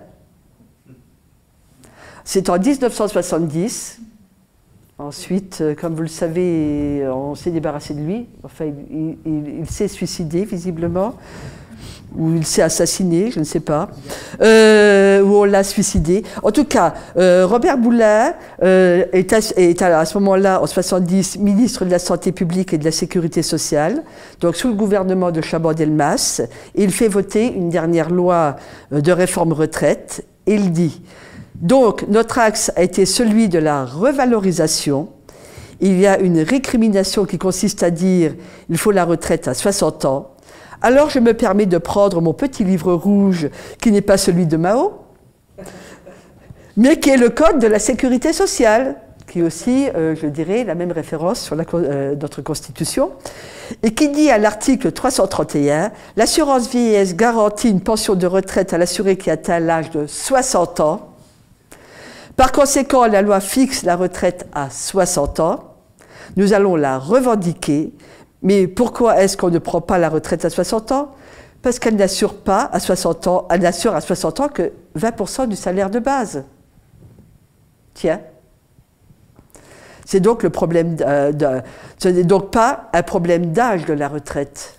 C'est en 1970. Ensuite, comme vous le savez, on s'est débarrassé de lui. Enfin, il s'est suicidé, visiblement. Ou il s'est assassiné, je ne sais pas. Ou on l'a suicidé. En tout cas, Robert Boulin est à ce moment-là, en 70, ministre de la Santé publique et de la Sécurité sociale, donc sous le gouvernement de Chaban-Delmas. Il fait voter une dernière loi de réforme retraite. Et il dit... Donc, notre axe a été celui de la revalorisation. Il y a une récrimination qui consiste à dire « il faut la retraite à 60 ans ». Alors, je me permets de prendre mon petit livre rouge, qui n'est pas celui de Mao, mais qui est le Code de la sécurité sociale, qui est aussi, je dirais, la même référence sur notre Constitution, et qui dit à l'article 331 « L'assurance vieillesse garantit une pension de retraite à l'assuré qui atteint l'âge de 60 ans ». Par conséquent, la loi fixe la retraite à 60 ans. Nous allons la revendiquer. Mais pourquoi est-ce qu'on ne prend pas la retraite à 60 ans? Parce qu'elle n'assure pas à 60 ans, elle n'assure à 60 ans que 20% du salaire de base. Tiens. C'est donc le problème ce n'est donc pas un problème d'âge de la retraite.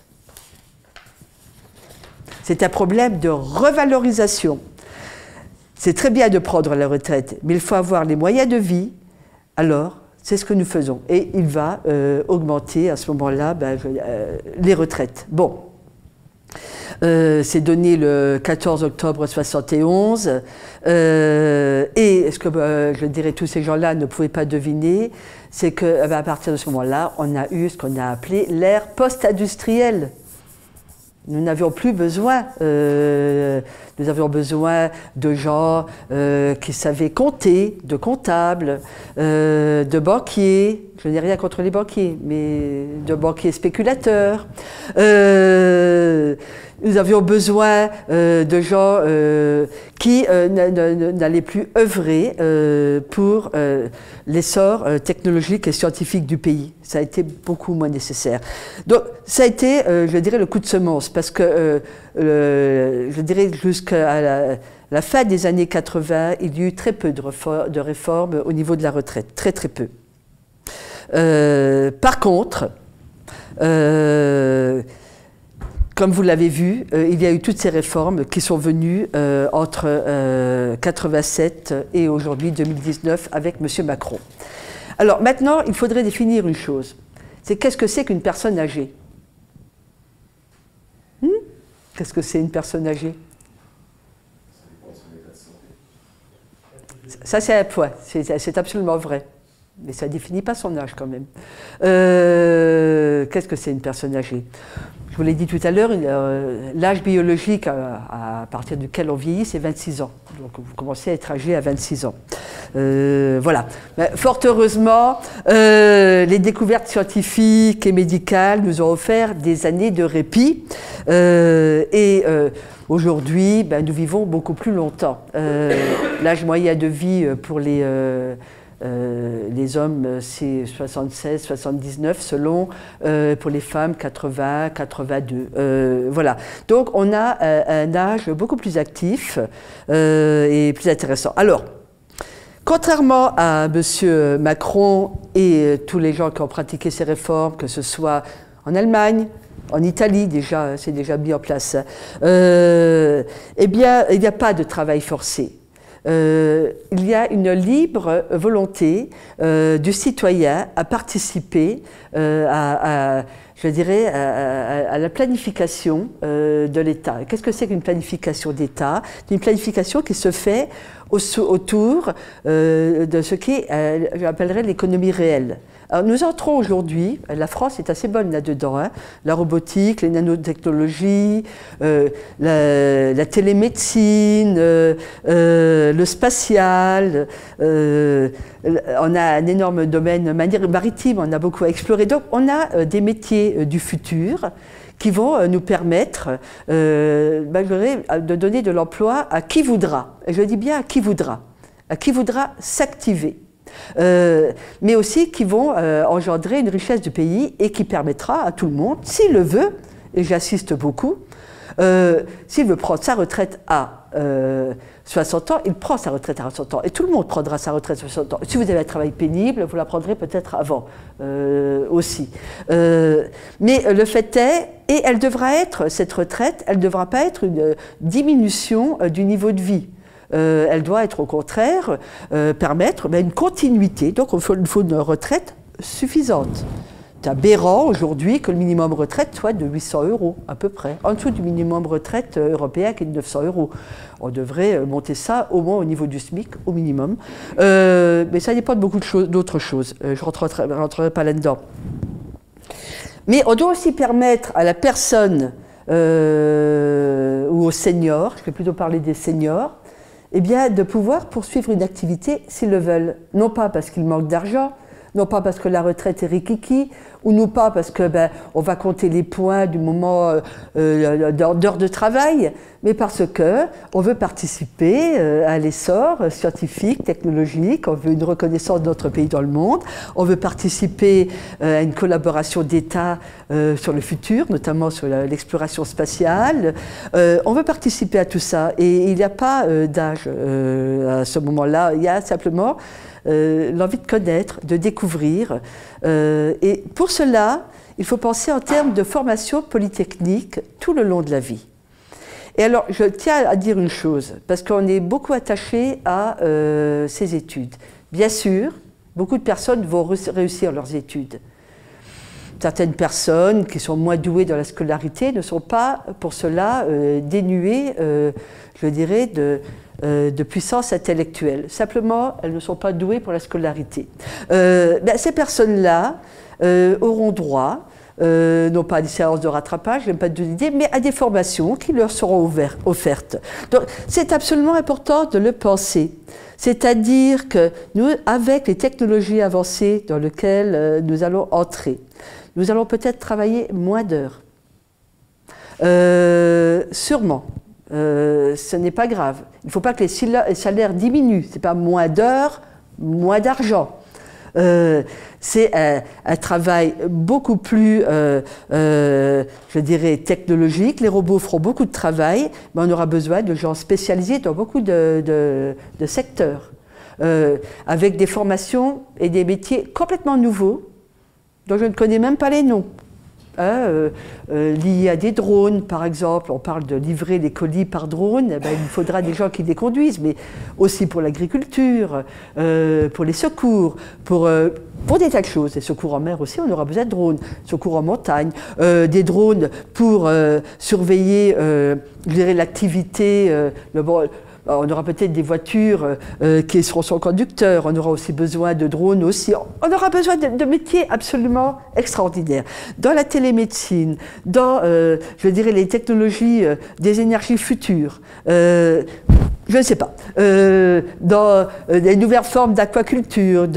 C'est un problème de revalorisation. C'est très bien de prendre la retraite, mais il faut avoir les moyens de vie. Alors, c'est ce que nous faisons. Et il va augmenter à ce moment-là les retraites. Bon. C'est donné le 14 octobre 1971. Et ce que je dirais tous ces gens-là ne pouvaient pas deviner, c'est qu'à partir de ce moment-là, on a eu ce qu'on a appelé l'ère post-industrielle. Nous n'avions plus besoin, nous avions besoin de gens qui savaient compter, de comptables, de banquiers, je n'ai rien contre les banquiers, mais de banquiers spéculateurs. Nous avions besoin de gens qui n'allaient plus œuvrer pour l'essor technologique et scientifique du pays. Ça a été beaucoup moins nécessaire. Donc, ça a été, je dirais, le coup de semence, parce que, je dirais, jusqu'à la fin des années 80, il y a eu très peu de réformes au niveau de la retraite, très très peu. Par contre, comme vous l'avez vu, il y a eu toutes ces réformes qui sont venues entre 87 et aujourd'hui 2019 avec M. Macron. Alors maintenant, il faudrait définir une chose. C'est qu'est-ce que c'est qu'une personne âgée? Qu'est-ce que c'est une personne âgée? Ça, c'est un point. C'est absolument vrai. Mais ça ne définit pas son âge quand même. qu'est-ce que c'est une personne âgée? Je vous l'ai dit tout à l'heure, l'âge biologique à partir duquel on vieillit, c'est 26 ans. Donc vous commencez à être âgé à 26 ans. Voilà. Mais, fort heureusement, les découvertes scientifiques et médicales nous ont offert des années de répit. Aujourd'hui, nous vivons beaucoup plus longtemps. L'âge moyen de vie pour les hommes, c'est 76, 79 selon, pour les femmes, 80, 82. Voilà. Donc, on a un âge beaucoup plus actif et plus intéressant. Alors, contrairement à M. Macron et tous les gens qui ont pratiqué ces réformes, que ce soit en Allemagne, en Italie, déjà, c'est déjà mis en place, eh bien, il n'y a pas de travail forcé. Il y a une libre volonté du citoyen à participer je dirais, à la planification de l'État. Qu'est-ce que c'est qu'une planification d'État? Une planification qui se fait autour de ce qui est, j'appellerais, l'économie réelle. Alors, nous entrons aujourd'hui, la France est assez bonne là-dedans, hein, la robotique, les nanotechnologies, la télémédecine, le spatial, on a un énorme domaine maritime, on a beaucoup à explorer. Donc on a des métiers du futur qui vont nous permettre de donner de l'emploi à qui voudra. Et je dis bien à qui voudra s'activer. Mais aussi qui vont engendrer une richesse du pays et qui permettra à tout le monde, s'il le veut, et j'assiste beaucoup, s'il veut prendre sa retraite à 60 ans, il prend sa retraite à 60 ans. Et tout le monde prendra sa retraite à 60 ans. Si vous avez un travail pénible, vous la prendrez peut-être avant aussi. Mais le fait est, et elle devra être, cette retraite, elle ne devra pas être une diminution du niveau de vie. Elle doit être au contraire permettre une continuité. Donc il faut une retraite suffisante. C'est aberrant aujourd'hui que le minimum retraite soit de 800 € à peu près, en dessous du minimum retraite européen qui est de 900 €. On devrait monter ça au moins au niveau du SMIC, au minimum. Mais ça dépend de beaucoup d'autres choses. Je ne rentrerai pas là-dedans. Mais on doit aussi permettre à la personne ou aux seniors, je vais plutôt parler des seniors, eh bien, de pouvoir poursuivre une activité s'ils le veulent. Non pas parce qu'ils manquent d'argent, non pas parce que la retraite est rikiki, ou non pas parce que on va compter les points du moment d'heure de travail, mais parce que on veut participer à l'essor scientifique, technologique, on veut une reconnaissance de notre pays dans le monde, on veut participer à une collaboration d'État sur le futur, notamment sur l'exploration spatiale. On veut participer à tout ça, et il n'y a pas d'âge à ce moment-là, il y a simplement l'envie de connaître, de découvrir. Et pour cela, il faut penser en termes de formation polytechnique tout le long de la vie. Et alors, je tiens à dire une chose, parce qu'on est beaucoup attaché à ces études. Bien sûr, beaucoup de personnes vont réussir leurs études. Certaines personnes qui sont moins douées dans la scolarité ne sont pas pour cela dénuées, je dirais, de puissance intellectuelle. Simplement, elles ne sont pas douées pour la scolarité. Ces personnes-là auront droit, non pas à des séances de rattrapage, je n'aime pas de l'idée, mais à des formations qui leur seront offertes. Donc, c'est absolument important de le penser. C'est-à-dire que nous, avec les technologies avancées dans lesquelles nous allons entrer, nous allons peut-être travailler moins d'heures. Sûrement. Ce n'est pas grave. Il ne faut pas que les salaires diminuent. Ce n'est pas moins d'heures, moins d'argent. C'est un travail beaucoup plus, je dirais, technologique. Les robots feront beaucoup de travail, mais on aura besoin de gens spécialisés dans beaucoup de secteurs, avec des formations et des métiers complètement nouveaux, dont je ne connais même pas les noms. Liés à des drones, par exemple, on parle de livrer les colis par drone, il faudra des gens qui les conduisent, mais aussi pour l'agriculture, pour les secours, pour des tas de choses. Les secours en mer aussi, on aura besoin de drones, secours en montagne, des drones pour surveiller l'activité, on aura peut-être des voitures qui seront sans conducteur, on aura aussi besoin de drones aussi, on aura besoin de métiers absolument extraordinaires. Dans la télémédecine, dans, je dirais, les technologies des énergies futures, je ne sais pas, dans les nouvelles formes d'aquaculture,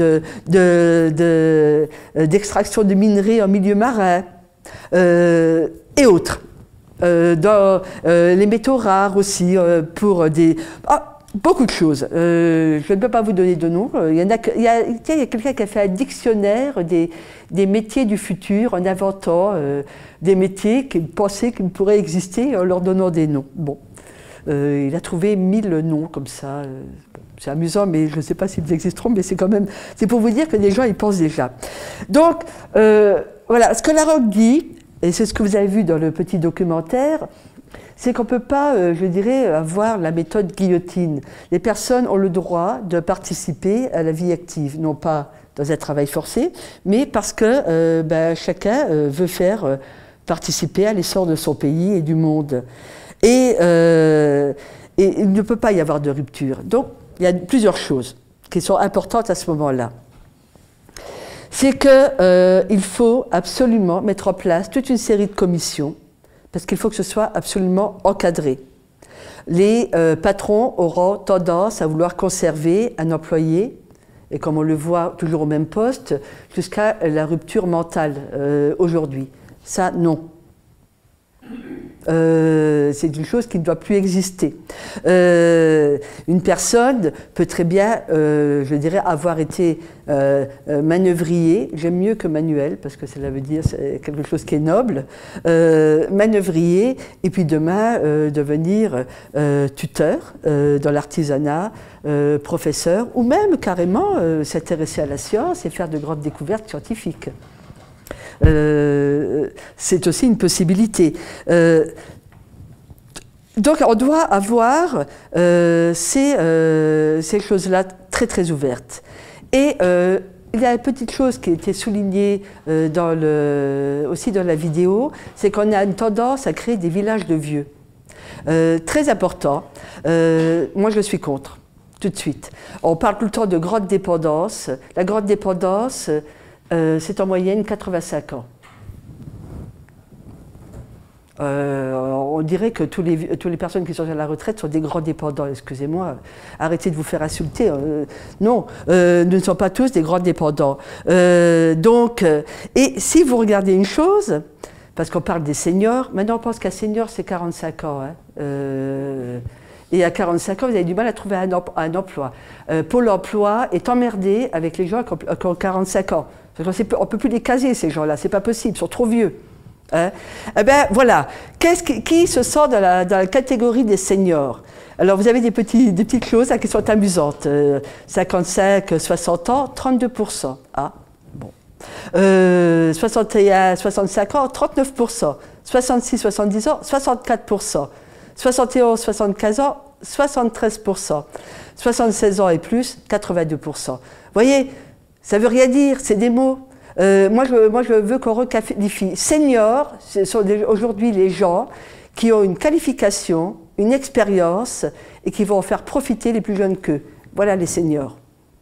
d'extraction de minerais en milieu marin, et autres. Dans les métaux rares aussi, pour des... beaucoup de choses. Je ne peux pas vous donner de nom. Il y a quelqu'un qui a fait un dictionnaire des métiers du futur en inventant des métiers qu'il pensait qu'ils pourraient exister en leur donnant des noms. Bon. Il a trouvé 1000 noms comme ça. C'est amusant, mais je ne sais pas s'ils existeront, mais c'est quand même... C'est pour vous dire que les gens y pensent déjà. Donc, voilà, ce que Laroque dit, et c'est ce que vous avez vu dans le petit documentaire, c'est qu'on ne peut pas, je dirais, avoir la méthode guillotine. Les personnes ont le droit de participer à la vie active, non pas dans un travail forcé, mais parce que chacun veut faire participer à l'essor de son pays et du monde. Et il ne peut pas y avoir de rupture. Donc, il y a plusieurs choses qui sont importantes à ce moment-là. C'est qu'il faut absolument mettre en place toute une série de commissions, parce qu'il faut que ce soit absolument encadré. Les patrons auront tendance à vouloir conserver un employé, et comme on le voit toujours au même poste, jusqu'à la rupture mentale aujourd'hui. Ça, non. C'est une chose qui ne doit plus exister. Une personne peut très bien, je dirais, avoir été manœuvrier, j'aime mieux que manuel, parce que cela veut dire c'est quelque chose qui est noble, manœuvrier, et puis demain devenir tuteur dans l'artisanat, professeur, ou même carrément s'intéresser à la science et faire de grandes découvertes scientifiques. C'est aussi une possibilité. Donc on doit avoir ces choses-là très très ouvertes. Et il y a une petite chose qui a été soulignée aussi dans la vidéo, c'est qu'on a une tendance à créer des villages de vieux. Très important. Moi je suis contre, tout de suite. On parle tout le temps de grande dépendance. La grande dépendance, c'est en moyenne 85 ans. On dirait que toutes les personnes qui sont à la retraite sont des grands dépendants. Excusez-moi, arrêtez de vous faire insulter. Non, nous ne sommes pas tous des grands dépendants. Et si vous regardez une chose, parce qu'on parle des seniors, maintenant on pense qu'un senior c'est 45 ans. Hein, et à 45 ans, vous avez du mal à trouver un emploi. Pôle emploi est emmerdé avec les gens qui ont 45 ans. On ne peut plus les caser, ces gens-là, c'est pas possible, ils sont trop vieux. Hein? Eh bien, voilà. Qui se sent dans la catégorie des seniors? Alors, vous avez des petites choses là, qui sont amusantes. 55, 60 ans, 32%. Ah, bon. 61, 65 ans, 39%. 66, 70 ans, 64%. 71, 75 ans, 73%. 76 ans et plus, 82%. Vous voyez, ça ne veut rien dire, c'est des mots. Moi, je veux qu'on requalifie. Seniors, ce sont aujourd'hui les gens qui ont une qualification, une expérience et qui vont faire profiter les plus jeunes qu'eux. Voilà les seniors.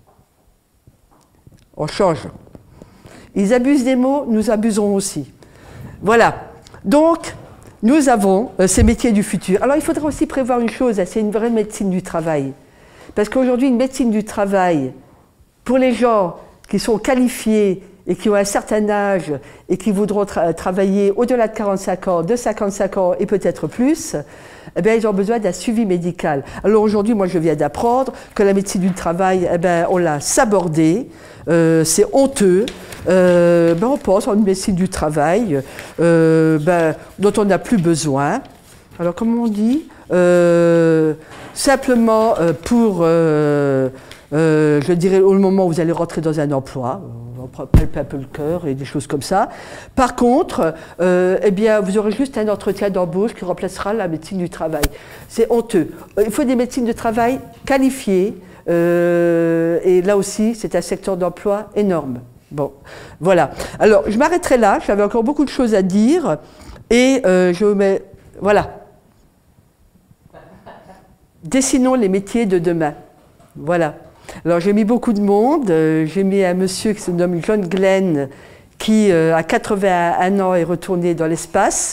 On change. Ils abusent des mots, nous abuserons aussi. Voilà. Donc, nous avons ces métiers du futur. Alors, il faudra aussi prévoir une chose, c'est une vraie médecine du travail. Parce qu'aujourd'hui, une médecine du travail, pour les gens qui sont qualifiés et qui ont un certain âge et qui voudront travailler au-delà de 45 ans, de 55 ans et peut-être plus, eh bien, ils ont besoin d'un suivi médical. Alors aujourd'hui, moi, je viens d'apprendre que la médecine du travail, eh bien, on l'a sabordée, c'est honteux. On pense à une médecine du travail dont on n'a plus besoin. Alors, comme on dit, simplement pour... je dirais au moment où vous allez rentrer dans un emploi, on palpe un peu le cœur et des choses comme ça. Par contre, eh bien, vous aurez juste un entretien d'embauche qui remplacera la médecine du travail. C'est honteux. Il faut des médecines de travail qualifiées et là aussi, c'est un secteur d'emploi énorme. Bon, voilà. Alors, je m'arrêterai là. J'avais encore beaucoup de choses à dire et je mets... Voilà. Dessinons les métiers de demain. Voilà. Alors j'ai mis beaucoup de monde. J'ai mis un monsieur qui se nomme John Glenn, qui à 81 ans est retourné dans l'espace.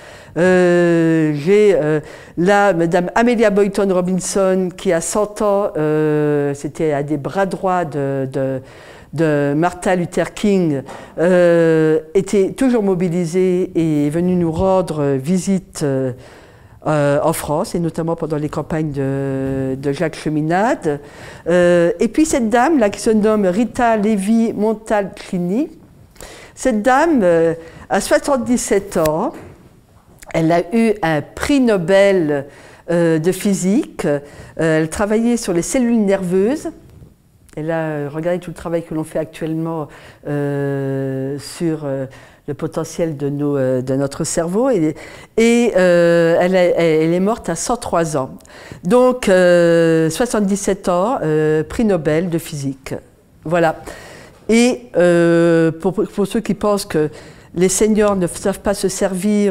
J'ai là Madame Amelia Boynton Robinson qui a 100 ans, c'était à des bras droits de Martin Luther King, était toujours mobilisée et est venue nous rendre visite en France, et notamment pendant les campagnes de Jacques Cheminade. Et puis cette dame là qui se nomme Rita Levi Montalcini, cette dame a 77 ans. Elle a eu un prix Nobel de physique. Elle travaillait sur les cellules nerveuses. Elle a regardé tout le travail que l'on fait actuellement sur le potentiel de notre cerveau. Et elle est morte à 103 ans. Donc, 77 ans, prix Nobel de physique. Voilà. Et pour ceux qui pensent que les seniors ne savent pas se servir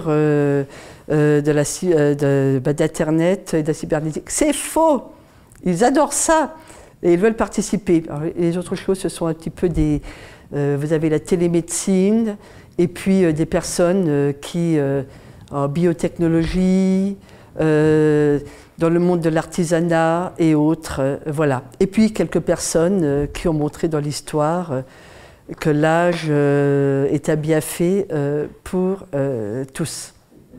d'Internet et de la cybernétique, c'est faux. Ils adorent ça et ils veulent participer. Alors, les autres choses, ce sont un petit peu des... vous avez la télémédecine et puis des personnes qui, en biotechnologie, dans le monde de l'artisanat et autres, voilà. Et puis quelques personnes qui ont montré dans l'histoire que l'âge est un bienfait pour tous.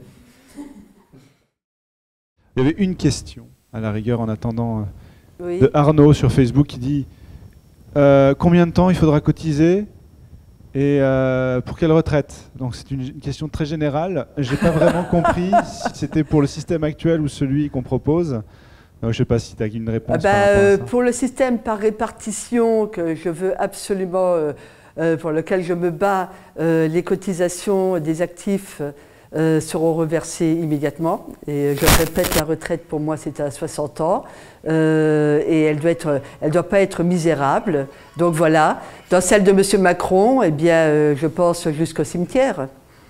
Il y avait une question, à la rigueur, en attendant, oui. De Arnaud sur Facebook qui dit combien de temps il faudra cotiser et pour quelle retraite? Donc c'est une question très générale. Je n'ai pas vraiment compris si c'était pour le système actuel ou celui qu'on propose. Je ne sais pas si tu as une réponse par rapport à ça. Pour le système par répartition que je veux absolument, pour lequel je me bats, les cotisations des actifs seront reversées immédiatement. Et je répète, la retraite pour moi c'est à 60 ans et elle doit pas être misérable. Donc voilà. Dans celle de M. Macron, eh bien, je pense jusqu'au cimetière.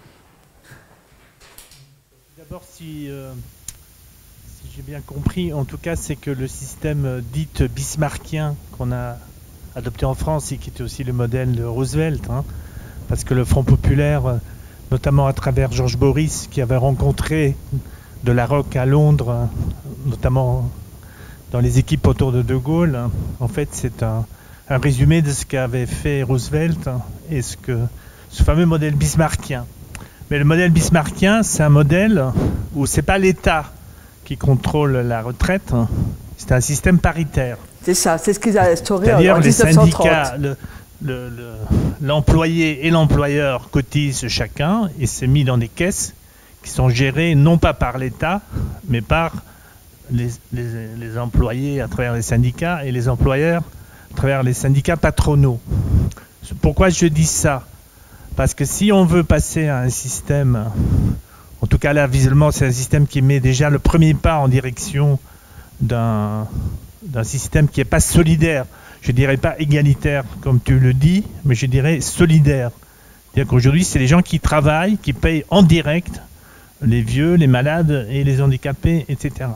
D'abord, si j'ai bien compris, en tout cas, c'est que le système dit bismarckien qu'on a adopté en France et qui était aussi le modèle de Roosevelt, hein, parce que le Front populaire, notamment à travers Georges Boris, qui avait rencontré de la ROC à Londres, notamment dans les équipes autour de De Gaulle, hein, en fait, c'est un résumé de ce qu'avait fait Roosevelt et ce fameux modèle bismarckien. Mais le modèle bismarckien, c'est un modèle où c'est pas l'État qui contrôle la retraite, c'est un système paritaire. C'est ça, c'est ce qu'ils ont instauré en 1930. C'est-à-dire les syndicats, l'employé et l'employeur cotisent chacun et c'est mis dans des caisses qui sont gérées non pas par l'État, mais par les employés à travers les syndicats et les employeurs à travers les syndicats patronaux. Pourquoi je dis ça? Parce que si on veut passer à un système, en tout cas là visiblement c'est un système qui met déjà le premier pas en direction d'un système qui n'est pas solidaire, je ne dirais pas égalitaire comme tu le dis, mais je dirais solidaire. C'est-à-dire qu'aujourd'hui c'est les gens qui travaillent, qui payent en direct les vieux, les malades et les handicapés, etc.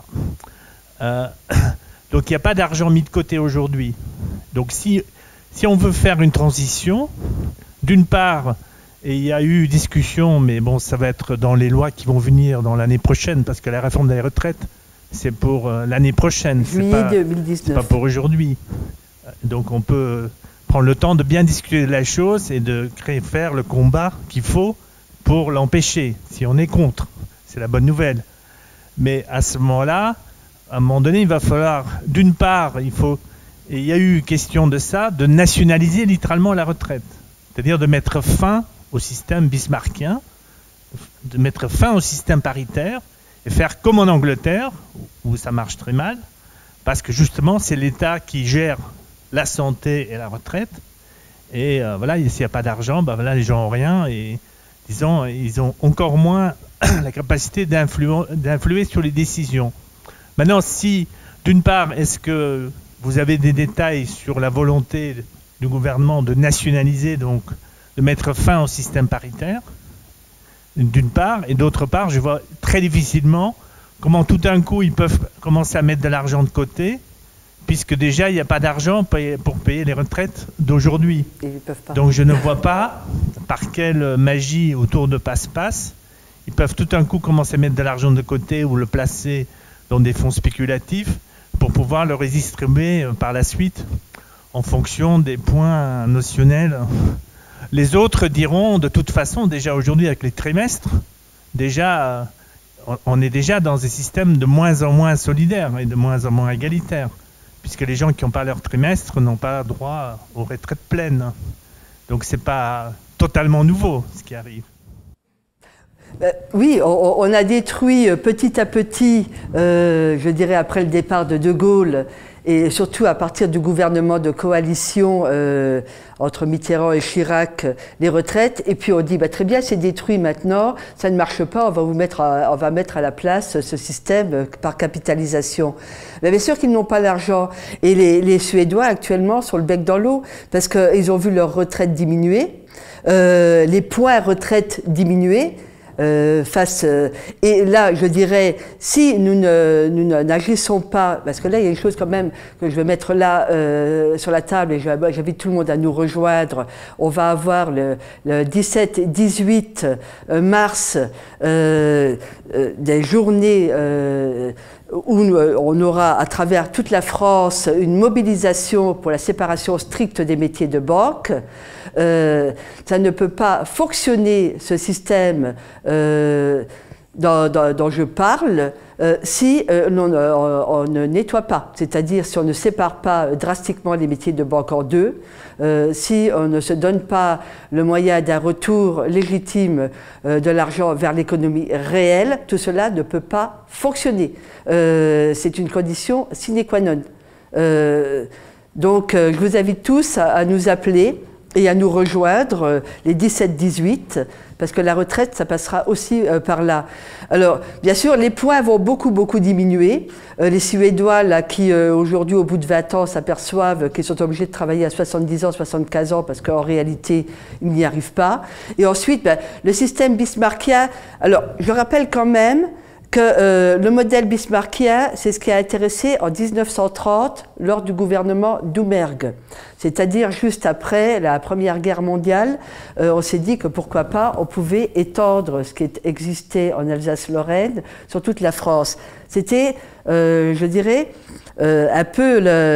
Donc il n'y a pas d'argent mis de côté aujourd'hui. Donc si on veut faire une transition, d'une part, et il y a eu discussion, mais bon, ça va être dans les lois qui vont venir dans l'année prochaine, parce que la réforme des retraites, c'est pour l'année prochaine, c'est pas pour aujourd'hui. Donc on peut prendre le temps de bien discuter de la chose et de faire le combat qu'il faut pour l'empêcher, si on est contre. C'est la bonne nouvelle. Mais à ce moment-là, à un moment donné, il va falloir, d'une part, et il y a eu question de ça, de nationaliser littéralement la retraite. C'est-à-dire de mettre fin au système bismarckien, de mettre fin au système paritaire, et faire comme en Angleterre, où ça marche très mal, parce que justement, c'est l'État qui gère la santé et la retraite. Et voilà, s'il n'y a pas d'argent, ben voilà, les gens n'ont rien, et disons, ils ont encore moins la capacité d'influer sur les décisions. Maintenant, si, d'une part, est-ce que vous avez des détails sur la volonté du gouvernement de nationaliser, donc de mettre fin au système paritaire, d'une part, et d'autre part, je vois très difficilement comment tout d'un coup ils peuvent commencer à mettre de l'argent de côté, puisque déjà il n'y a pas d'argent pour payer les retraites d'aujourd'hui. Donc je ne vois pas par quelle magie autour de passe-passe, ils peuvent tout d'un coup commencer à mettre de l'argent de côté ou le placer dans des fonds spéculatifs pour pouvoir le redistribuer par la suite en fonction des points notionnels. Les autres diront, de toute façon, déjà aujourd'hui avec les trimestres, déjà, on est déjà dans des systèmes de moins en moins solidaires et de moins en moins égalitaires, puisque les gens qui n'ont pas leur trimestre n'ont pas droit aux retraites pleines. Donc c'est pas totalement nouveau ce qui arrive. Oui, on a détruit petit à petit, je dirais après le départ de De Gaulle, et surtout à partir du gouvernement de coalition entre Mitterrand et Chirac, les retraites. Et puis on dit, bah, très bien, c'est détruit maintenant, ça ne marche pas, on va mettre à la place ce système par capitalisation. Mais bien sûr qu'ils n'ont pas l'argent. Et les Suédois actuellement sont le bec dans l'eau, parce qu'ils ont vu leur retraite diminuer, les points retraite diminuer. Et là, je dirais, si nous n'agissons pas, parce que là, il y a une chose quand même que je vais mettre là sur la table, et j'invite tout le monde à nous rejoindre. On va avoir le 17 et 18 mars des journées où on aura à travers toute la France une mobilisation pour la séparation stricte des métiers de banque. Ça ne peut pas fonctionner, ce système dont je parle, si on ne nettoie pas, c'est-à-dire si on ne sépare pas drastiquement les métiers de banque en deux, si on ne se donne pas le moyen d'un retour légitime de l'argent vers l'économie réelle, tout cela ne peut pas fonctionner. C'est une condition sine qua non. Donc je vous invite tous à nous appeler et à nous rejoindre les 17-18, parce que la retraite, ça passera aussi par là. Alors, bien sûr, les points vont beaucoup diminuer. Les Suédois, là, qui aujourd'hui, au bout de 20 ans, s'aperçoivent qu'ils sont obligés de travailler à 70 ans, 75 ans, parce qu'en réalité, ils n'y arrivent pas. Et ensuite, ben, le système bismarckien, alors, je rappelle quand même que le modèle bismarckien, c'est ce qui a intéressé en 1930 lors du gouvernement Doumergue. C'est-à-dire juste après la Première Guerre mondiale, on s'est dit que pourquoi pas, on pouvait étendre ce qui existait en Alsace-Lorraine sur toute la France. C'était, je dirais, un peu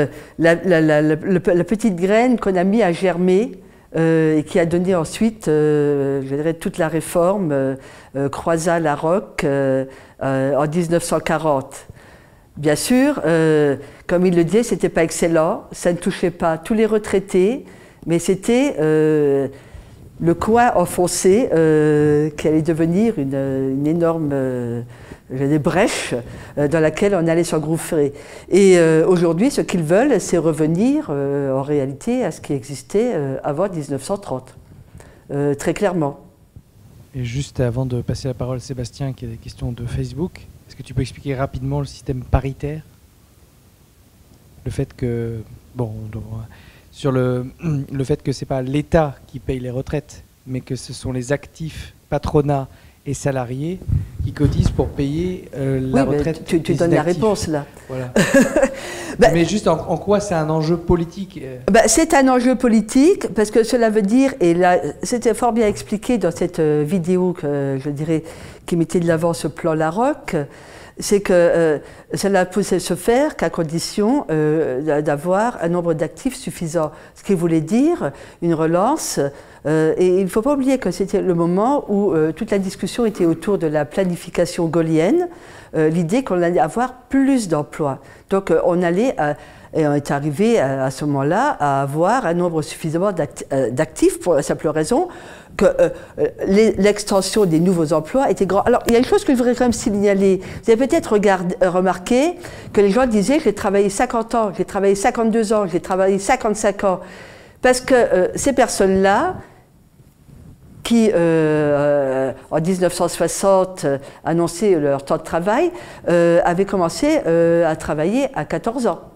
la petite graine qu'on a mis à germer et qui a donné ensuite, je dirais, toute la réforme Croizat-Larocque en 1940. Bien sûr, comme il le disait, c'était pas excellent, ça ne touchait pas tous les retraités, mais c'était le coin enfoncé qui allait devenir une énorme brèche dans laquelle on allait s'engouffrer. Et aujourd'hui, ce qu'ils veulent, c'est revenir en réalité à ce qui existait avant 1930, très clairement. Et juste avant de passer la parole à Sébastien, qui a des questions de Facebook, est-ce que tu peux expliquer rapidement le système paritaire? Le fait que, bon, sur le fait que ce n'est pas l'État qui paye les retraites, mais que ce sont les actifs, patronat et salariés qui cotisent pour payer la retraite. Tu donnes la réponse là. Voilà. Mais juste en quoi c'est un enjeu politique? C'est un enjeu politique parce que cela veut dire, et là c'était fort bien expliqué dans cette vidéo que je dirais qui mettait de l'avant ce plan Larocque, c'est que cela peut se faire qu'à condition d'avoir un nombre d'actifs suffisant. Ce qui voulait dire une relance. Et il ne faut pas oublier que c'était le moment où toute la discussion était autour de la planification gaullienne, l'idée qu'on allait avoir plus d'emplois. Donc on allait, et on est arrivé à ce moment-là à avoir un nombre suffisamment d'actifs pour la simple raison que l'extension des nouveaux emplois était grande. Alors il y a une chose que je voudrais quand même signaler. Vous avez peut-être remarqué que les gens disaient j'ai travaillé 50 ans, j'ai travaillé 52 ans, j'ai travaillé 55 ans. Parce que ces personnes-là, qui, en 1960, annonçaient leur temps de travail, avaient commencé à travailler à 14 ans.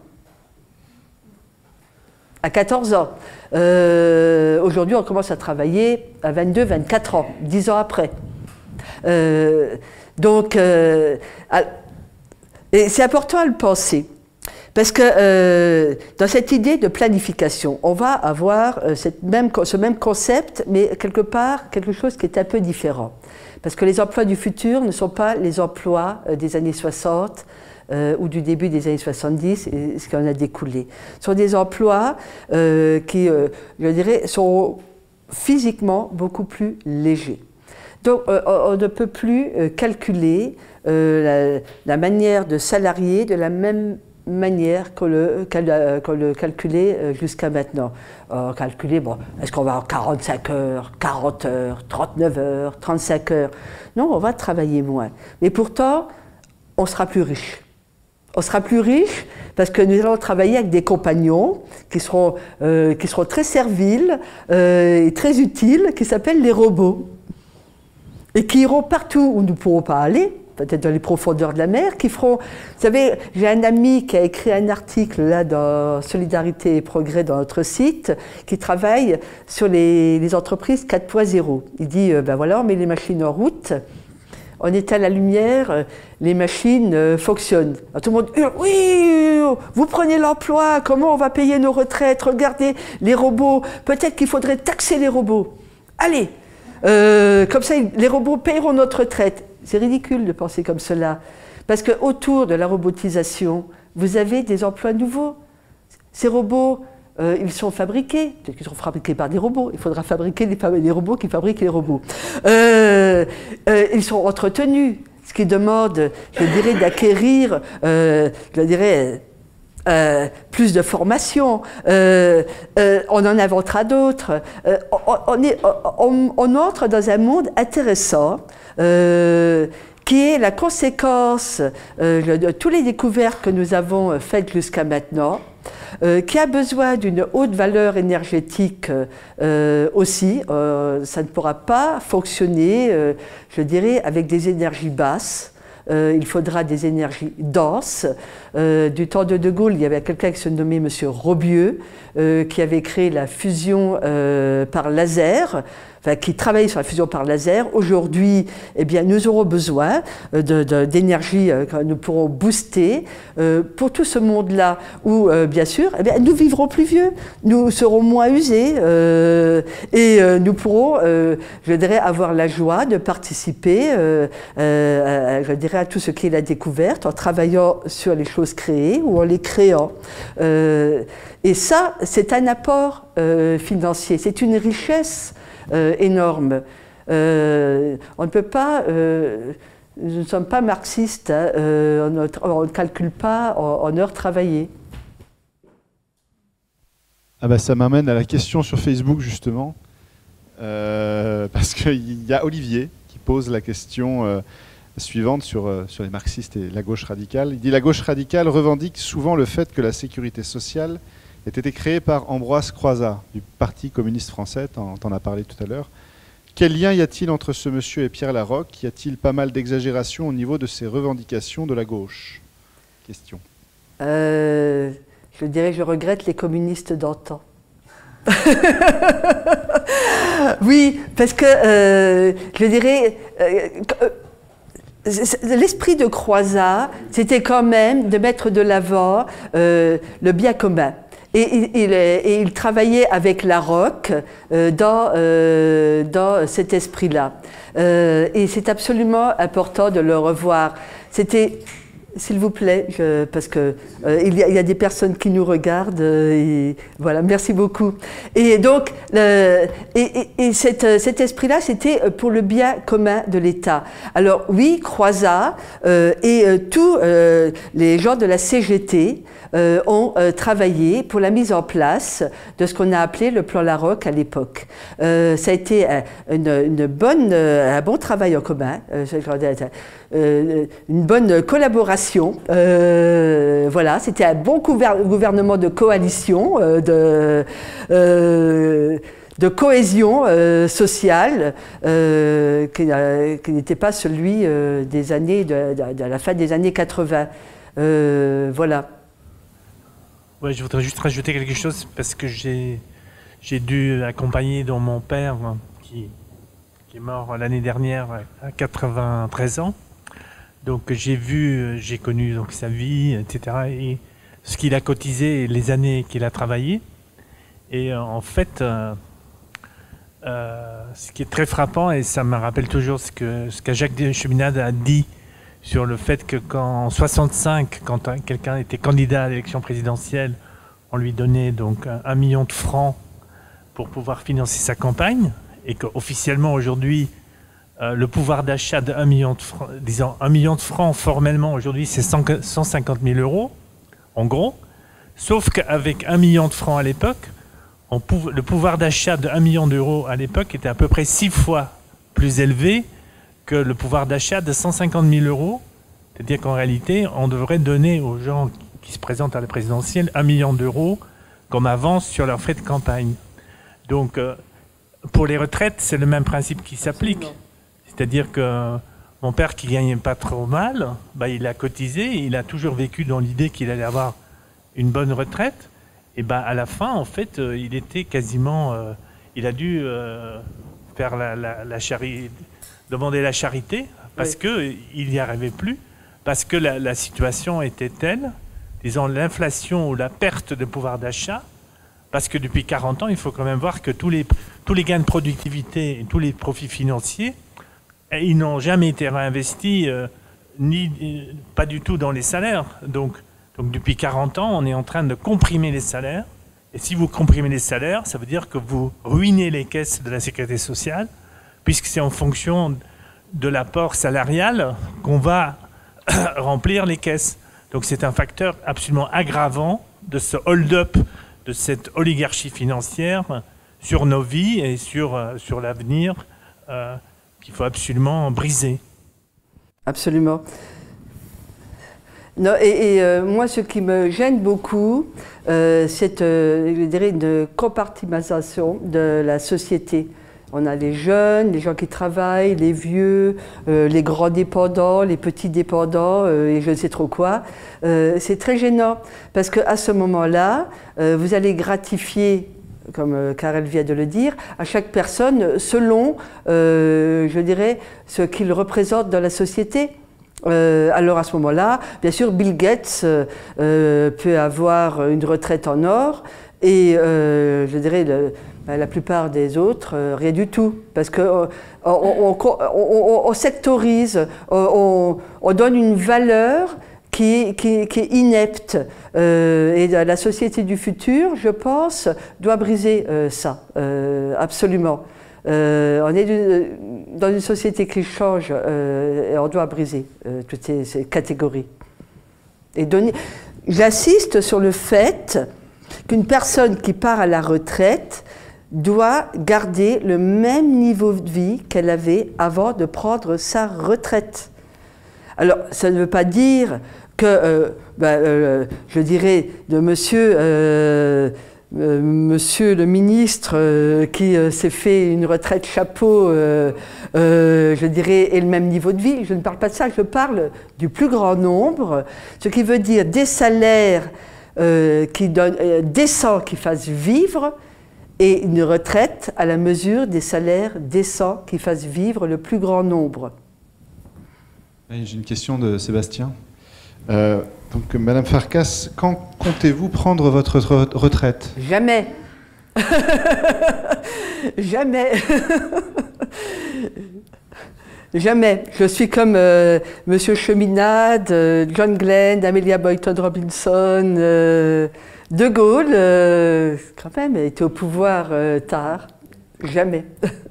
À 14 ans. Aujourd'hui, on commence à travailler à 22, 24 ans, 10 ans après. Donc, Et c'est important à le penser. Parce que dans cette idée de planification, on va avoir ce même concept, mais quelque part, quelque chose qui est un peu différent. Parce que les emplois du futur ne sont pas les emplois des années 60 ou du début des années 70 et ce qui en a découlé. Ce sont des emplois qui, je dirais, sont physiquement beaucoup plus légers. Donc on ne peut plus calculer la manière de salarié de la même manière qu'on le calculait jusqu'à maintenant. Calculer, bon, est-ce qu'on va en 45 heures, 40 heures, 39 heures, 35 heures? Non, on va travailler moins. Mais pourtant, on sera plus riche. On sera plus riche parce que nous allons travailler avec des compagnons qui seront très serviles et très utiles, qui s'appellent les robots. Et qui iront partout où nous ne pourrons pas aller, peut-être dans les profondeurs de la mer, qui feront... Vous savez, j'ai un ami qui a écrit un article là dans Solidarité et Progrès dans notre site, qui travaille sur les entreprises 4.0. Il dit, ben voilà, on met les machines en route, on éteint la lumière, les machines fonctionnent. Alors, tout le monde hurle, oui, vous prenez l'emploi, comment on va payer nos retraites, regardez les robots, peut-être qu'il faudrait taxer les robots. Allez, comme ça, les robots paieront notre retraite. C'est ridicule de penser comme cela, parce qu'autour de la robotisation, vous avez des emplois nouveaux. Ces robots, ils sont fabriqués, peut-être qu'ils sont fabriqués par des robots, il faudra fabriquer les robots qui fabriquent les robots. Ils sont entretenus, ce qui demande, je dirais, d'acquérir, je dirais, plus de formation, on en inventera d'autres. On entre dans un monde intéressant qui est la conséquence de toutes les découvertes que nous avons faites jusqu'à maintenant, qui a besoin d'une haute valeur énergétique aussi. Ça ne pourra pas fonctionner, je dirais, avec des énergies basses. Il faudra des énergies denses. Du temps de De Gaulle, il y avait quelqu'un qui se nommait M. Robieux, qui avait créé la fusion par laser, enfin, qui travaillait sur la fusion par laser. Aujourd'hui, eh bien, nous aurons besoin d'énergie que nous pourrons booster pour tout ce monde-là où, bien sûr, eh bien, nous vivrons plus vieux, nous serons moins usés et nous pourrons, je dirais, avoir la joie de participer, je dirais, à tout ce qui est la découverte en travaillant sur les choses créées ou en les créant. Et ça, c'est un apport financier, c'est une richesse énorme. On ne peut pas, nous ne sommes pas marxistes, hein, on ne calcule pas en heures travaillées. Ah bah ça m'amène à la question sur Facebook justement, parce qu'il y a Olivier qui pose la question suivante sur les marxistes et la gauche radicale. Il dit: la gauche radicale revendique souvent le fait que la sécurité sociale ait été créée par Ambroise Croizat, du Parti communiste français, t'en as parlé tout à l'heure. Quel lien y a-t-il entre ce monsieur et Pierre Laroque? Y a-t-il pas mal d'exagération au niveau de ces revendications de la gauche? Question. Je dirais que je regrette les communistes d'antan. Oui, parce que je dirais... l'esprit de Croizat, c'était quand même de mettre de l'avant le bien commun. Et il travaillait avec Laroque dans cet esprit-là. Et c'est absolument important de le revoir. C'était... S'il vous plaît, parce que il y a des personnes qui nous regardent. Et voilà, merci beaucoup. Et donc, cet esprit-là, c'était pour le bien commun de l'État. Alors oui, Croizat et tous les gens de la CGT ont travaillé pour la mise en place de ce qu'on a appelé le plan Laroque à l'époque. Ça a été un bon travail en commun, une bonne collaboration. Voilà, c'était un bon gouvernement de coalition, de cohésion sociale qui n'était pas celui des années de la fin des années 80. Voilà. Ouais, je voudrais juste rajouter quelque chose parce que j'ai dû accompagner mon père qui est mort l'année dernière à 93 ans. Donc j'ai connu donc sa vie, etc. Et ce qu'il a cotisé et les années qu'il a travaillé. Et en fait, ce qui est très frappant, et ça me rappelle toujours ce qu'a Jacques Cheminade a dit sur le fait que en 65, quand quelqu'un était candidat à l'élection présidentielle, on lui donnait donc 1 million de francs pour pouvoir financer sa campagne, et qu'officiellement aujourd'hui, le pouvoir d'achat de 1 million de francs, disons 1 million de francs formellement aujourd'hui, c'est 150 000 euros, en gros, sauf qu'avec 1 million de francs à l'époque, le pouvoir d'achat de 1 million d'euros à l'époque était à peu près 6 fois plus élevé que le pouvoir d'achat de 150 000 euros. C'est-à-dire qu'en réalité, on devrait donner aux gens qui se présentent à la présidentielle 1 million d'euros comme avance sur leurs frais de campagne. Donc, pour les retraites, c'est le même principe qui s'applique. C'est-à-dire que mon père, qui gagnait pas trop mal, bah, il a cotisé, et il a toujours vécu dans l'idée qu'il allait avoir une bonne retraite. Et bah, à la fin, en fait, il était quasiment... il a dû faire demander la charité parce qu'il n'y arrivait plus, parce que la situation était telle, disons l'inflation ou la perte de pouvoir d'achat, parce que depuis 40 ans, il faut quand même voir que tous les gains de productivité et tous les profits financiers, ils n'ont jamais été réinvestis, pas du tout dans les salaires. Donc depuis 40 ans, on est en train de comprimer les salaires. Et si vous comprimez les salaires, ça veut dire que vous ruinez les caisses de la sécurité sociale, puisque c'est en fonction de l'apport salarial qu'on va remplir les caisses. Donc c'est un facteur absolument aggravant de ce hold-up, de cette oligarchie financière sur nos vies et sur l'avenir qu'il faut absolument briser. Absolument. Non, moi, ce qui me gêne beaucoup, c'est, je dirais, une compartimentation de la société. On a les jeunes, les gens qui travaillent, les vieux, les grands dépendants, les petits dépendants, et je ne sais trop quoi. C'est très gênant, parce qu'à ce moment-là, vous allez gratifier, comme Karel vient de le dire, à chaque personne selon, je dirais, ce qu'il représente dans la société. Alors à ce moment-là, bien sûr, Bill Gates peut avoir une retraite en or et je dirais la plupart des autres, rien du tout. Parce qu'on on sectorise, on donne une valeur qui est inepte. Et la société du futur, je pense, doit briser ça, absolument. On est dans une société qui change et on doit briser toutes ces catégories. Et j'assiste sur le fait qu'une personne qui part à la retraite doit garder le même niveau de vie qu'elle avait avant de prendre sa retraite. Alors, ça ne veut pas dire que, je dirais, de monsieur le ministre qui s'est fait une retraite chapeau, je dirais, et le même niveau de vie. Je ne parle pas de ça, je parle du plus grand nombre, ce qui veut dire des salaires décents qui fassent vivre, et une retraite à la mesure des salaires décents qui fassent vivre le plus grand nombre. J'ai une question de Sébastien. Donc, Madame Farkas, quand comptez-vous prendre votre retraite? Jamais. Jamais. Jamais. Je suis comme Monsieur Cheminade, John Glenn, Amelia Boynton Robinson, De Gaulle, quand même, était au pouvoir tard. Jamais.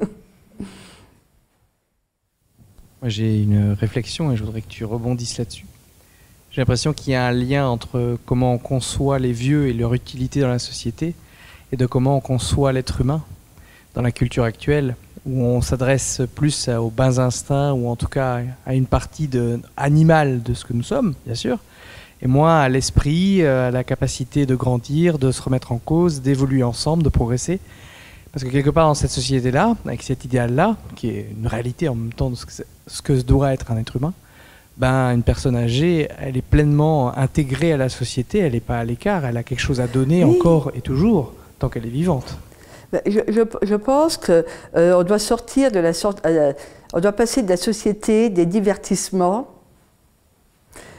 Moi, j'ai une réflexion et je voudrais que tu rebondisses là-dessus. J'ai l'impression qu'il y a un lien entre comment on conçoit les vieux et leur utilité dans la société et de comment on conçoit l'être humain dans la culture actuelle, où on s'adresse plus aux bas instincts ou en tout cas à une partie animale de ce que nous sommes, bien sûr, et moins à l'esprit, à la capacité de grandir, de se remettre en cause, d'évoluer ensemble, de progresser. Parce que quelque part dans cette société-là, avec cet idéal-là, qui est une réalité en même temps de ce que doit être un être humain, ben, une personne âgée, elle est pleinement intégrée à la société, elle n'est pas à l'écart, elle a quelque chose à donner encore et toujours, tant qu'elle est vivante. Je pense qu'on doit sortir de on doit passer de la société des divertissements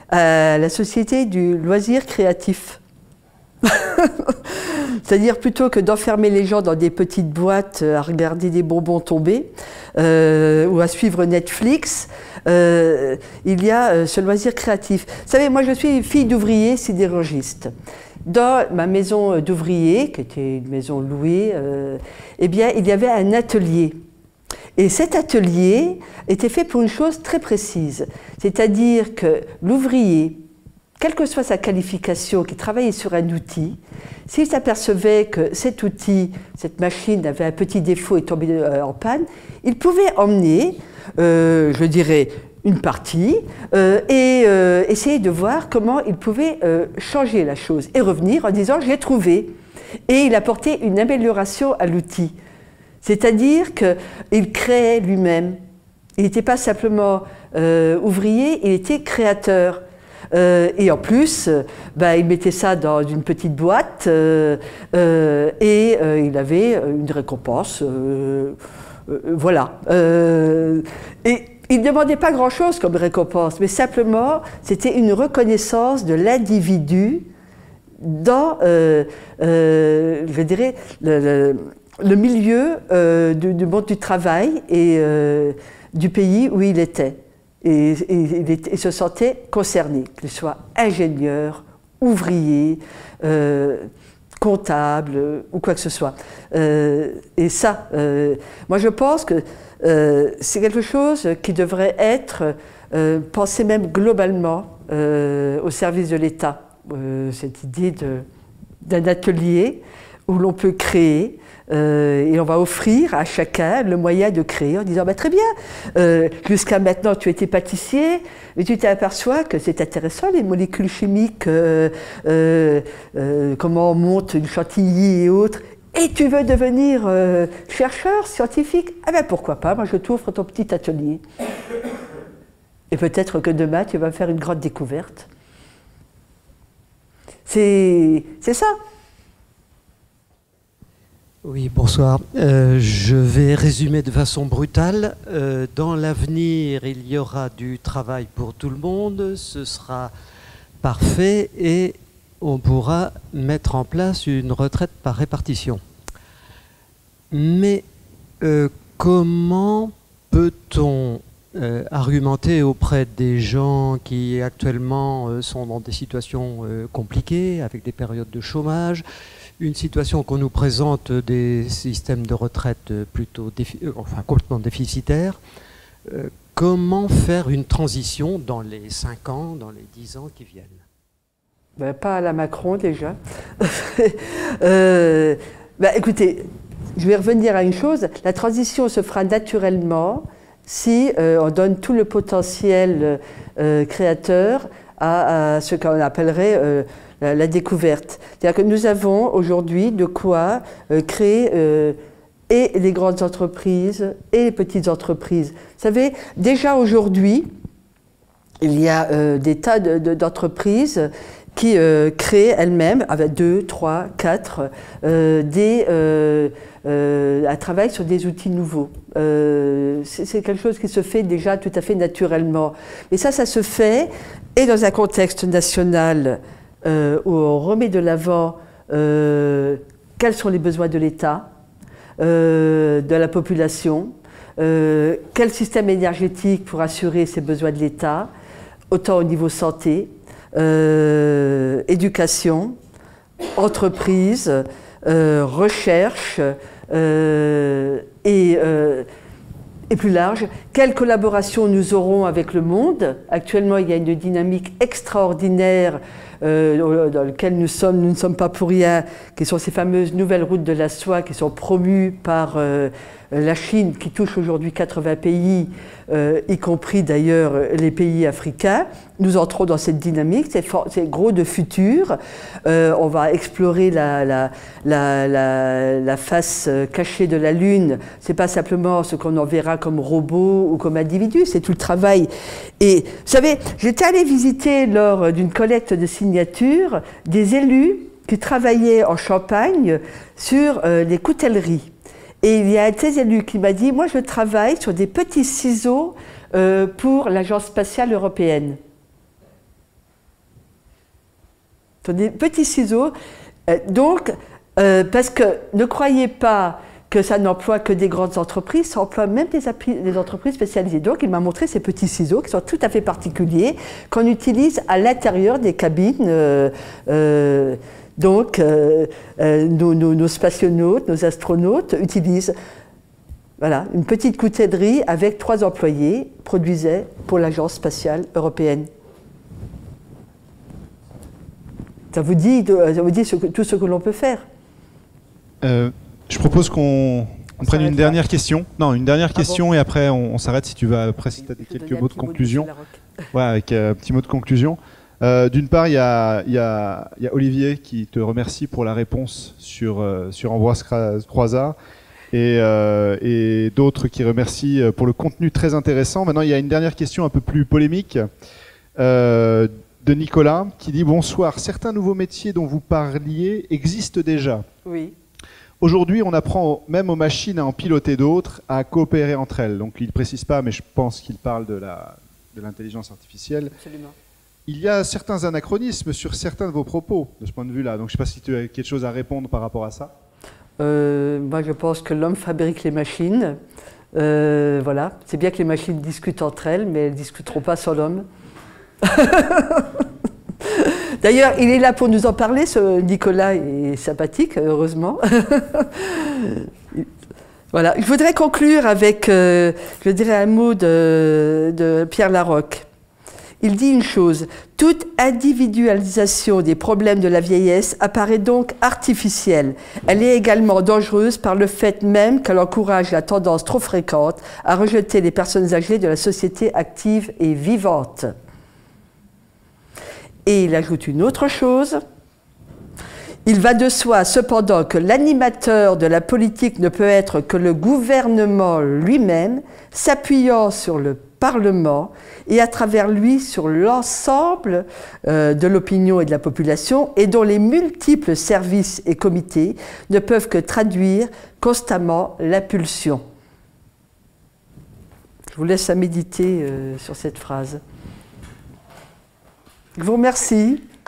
à la Société du loisir créatif. C'est-à-dire plutôt que d'enfermer les gens dans des petites boîtes à regarder des bonbons tomber ou à suivre Netflix, il y a ce loisir créatif. Vous savez, moi je suis fille d'ouvrier sidérurgiste. Dans ma maison d'ouvrier, qui était une maison louée, eh bien, il y avait un atelier. Et cet atelier était fait pour une chose très précise, c'est-à-dire que l'ouvrier, quelle que soit sa qualification, qui travaillait sur un outil, s'il s'apercevait que cet outil, cette machine avait un petit défaut et tombait en panne, il pouvait emmener, je dirais, une partie et essayer de voir comment il pouvait changer la chose et revenir en disant « j'ai trouvé ». Et il apportait une amélioration à l'outil. C'est-à-dire qu'il créait lui-même. Il n'était pas simplement ouvrier, il était créateur. Et en plus, il mettait ça dans une petite boîte et il avait une récompense. Voilà. Et il ne demandait pas grand-chose comme récompense, mais simplement, c'était une reconnaissance de l'individu dans, je dirais, le milieu du monde du travail et du pays où il était. Et il se sentait concerné, qu'il soit ingénieur, ouvrier, comptable ou quoi que ce soit. Et ça, moi je pense que c'est quelque chose qui devrait être pensé même globalement au service de l'État. Cette idée d'un atelier où l'on peut créer et on va offrir à chacun le moyen de créer en disant très bien, jusqu'à maintenant tu étais pâtissier, mais tu t'aperçois que c'est intéressant les molécules chimiques, comment on monte une chantilly et autres, et tu veux devenir chercheur, scientifique, pourquoi pas, moi je t'offre ton petit atelier. Et peut-être que demain tu vas faire une grande découverte. C'est ça. Oui, bonsoir. Je vais résumer de façon brutale. Dans l'avenir, il y aura du travail pour tout le monde, ce sera parfait et on pourra mettre en place une retraite par répartition. Mais comment peut-on argumenter auprès des gens qui actuellement sont dans des situations compliquées, avec des périodes de chômage, une situation qu'on nous présente des systèmes de retraite plutôt complètement déficitaires. Comment faire une transition dans les 5 ans, dans les 10 ans qui viennent? Pas à la Macron déjà. Écoutez, je vais revenir à une chose. La transition se fera naturellement si on donne tout le potentiel créateur à ce qu'on appellerait la découverte. C'est-à-dire que nous avons aujourd'hui de quoi créer et les grandes entreprises et les petites entreprises. Vous savez, déjà aujourd'hui, il y a des tas d'entreprises qui créent elles-mêmes, avec 2, 3, 4, un travail sur des outils nouveaux. C'est quelque chose qui se fait déjà tout à fait naturellement. Mais ça se fait, et dans un contexte national, où on remet de l'avant quels sont les besoins de l'État, de la population, quel système énergétique pour assurer ces besoins de l'État, autant au niveau santé, éducation, entreprise, recherche et plus large, quelle collaboration nous aurons avec le monde. Actuellement, il y a une dynamique extraordinaire dans laquelle nous ne sommes pas pour rien, qui sont ces fameuses nouvelles routes de la soie qui sont promues par la Chine, qui touche aujourd'hui 80 pays, y compris d'ailleurs les pays africains. Nous entrons dans cette dynamique, c'est gros de futur. On va explorer la face cachée de la Lune. C'est pas simplement ce qu'on en verra comme robot ou comme individu, c'est tout le travail. Et vous savez, j'étais allée visiter lors d'une collecte de signatures des élus qui travaillaient en Champagne sur les coutelleries. Et il y a un de ces élus qui m'a dit « Moi, je travaille sur des petits ciseaux pour l'Agence spatiale européenne. » Prenez petits ciseaux. Donc, parce que ne croyez pas que ça n'emploie que des grandes entreprises, ça emploie même des entreprises spécialisées. Donc, il m'a montré ces petits ciseaux qui sont tout à fait particuliers, qu'on utilise à l'intérieur des cabines. Donc, nos spationautes, nos astronautes utilisent voilà, une petite coutellerie avec 3 employés, produisait pour l'Agence spatiale européenne. Ça vous dit tout ce que l'on peut faire. Je propose qu'on prenne une dernière question. Non, une dernière question bon. Et après on s'arrête si tu vas. Après, si tu as quelques mots de conclusion. Ouais, avec un petit mot de conclusion. D'une part, il y a Olivier qui te remercie pour la réponse sur Ambroise Croizat et d'autres qui remercient pour le contenu très intéressant. Maintenant, il y a une dernière question un peu plus polémique de Nicolas qui dit « Bonsoir, certains nouveaux métiers dont vous parliez existent déjà. Oui. Aujourd'hui, on apprend même aux machines à en piloter d'autres, à coopérer entre elles. » Donc, il ne précise pas, mais je pense qu'il parle de l'intelligence artificielle. Absolument. Il y a certains anachronismes sur certains de vos propos, de ce point de vue-là. Donc, je ne sais pas si tu as quelque chose à répondre par rapport à ça. Moi, je pense que l'homme fabrique les machines. Voilà. C'est bien que les machines discutent entre elles, mais elles ne discuteront pas sans l'homme. D'ailleurs, il est là pour nous en parler, ce Nicolas est sympathique, heureusement. Voilà. Je voudrais conclure avec, je dirais, un mot de Pierre Laroque. Il dit une chose, toute individualisation des problèmes de la vieillesse apparaît donc artificielle. Elle est également dangereuse par le fait même qu'elle encourage la tendance trop fréquente à rejeter les personnes âgées de la société active et vivante. Et il ajoute une autre chose. Il va de soi cependant que l'animateur de la politique ne peut être que le gouvernement lui-même, s'appuyant sur le Parlement et à travers lui sur l'ensemble de l'opinion et de la population et dont les multiples services et comités ne peuvent que traduire constamment l'impulsion. Je vous laisse à méditer sur cette phrase. Je vous remercie.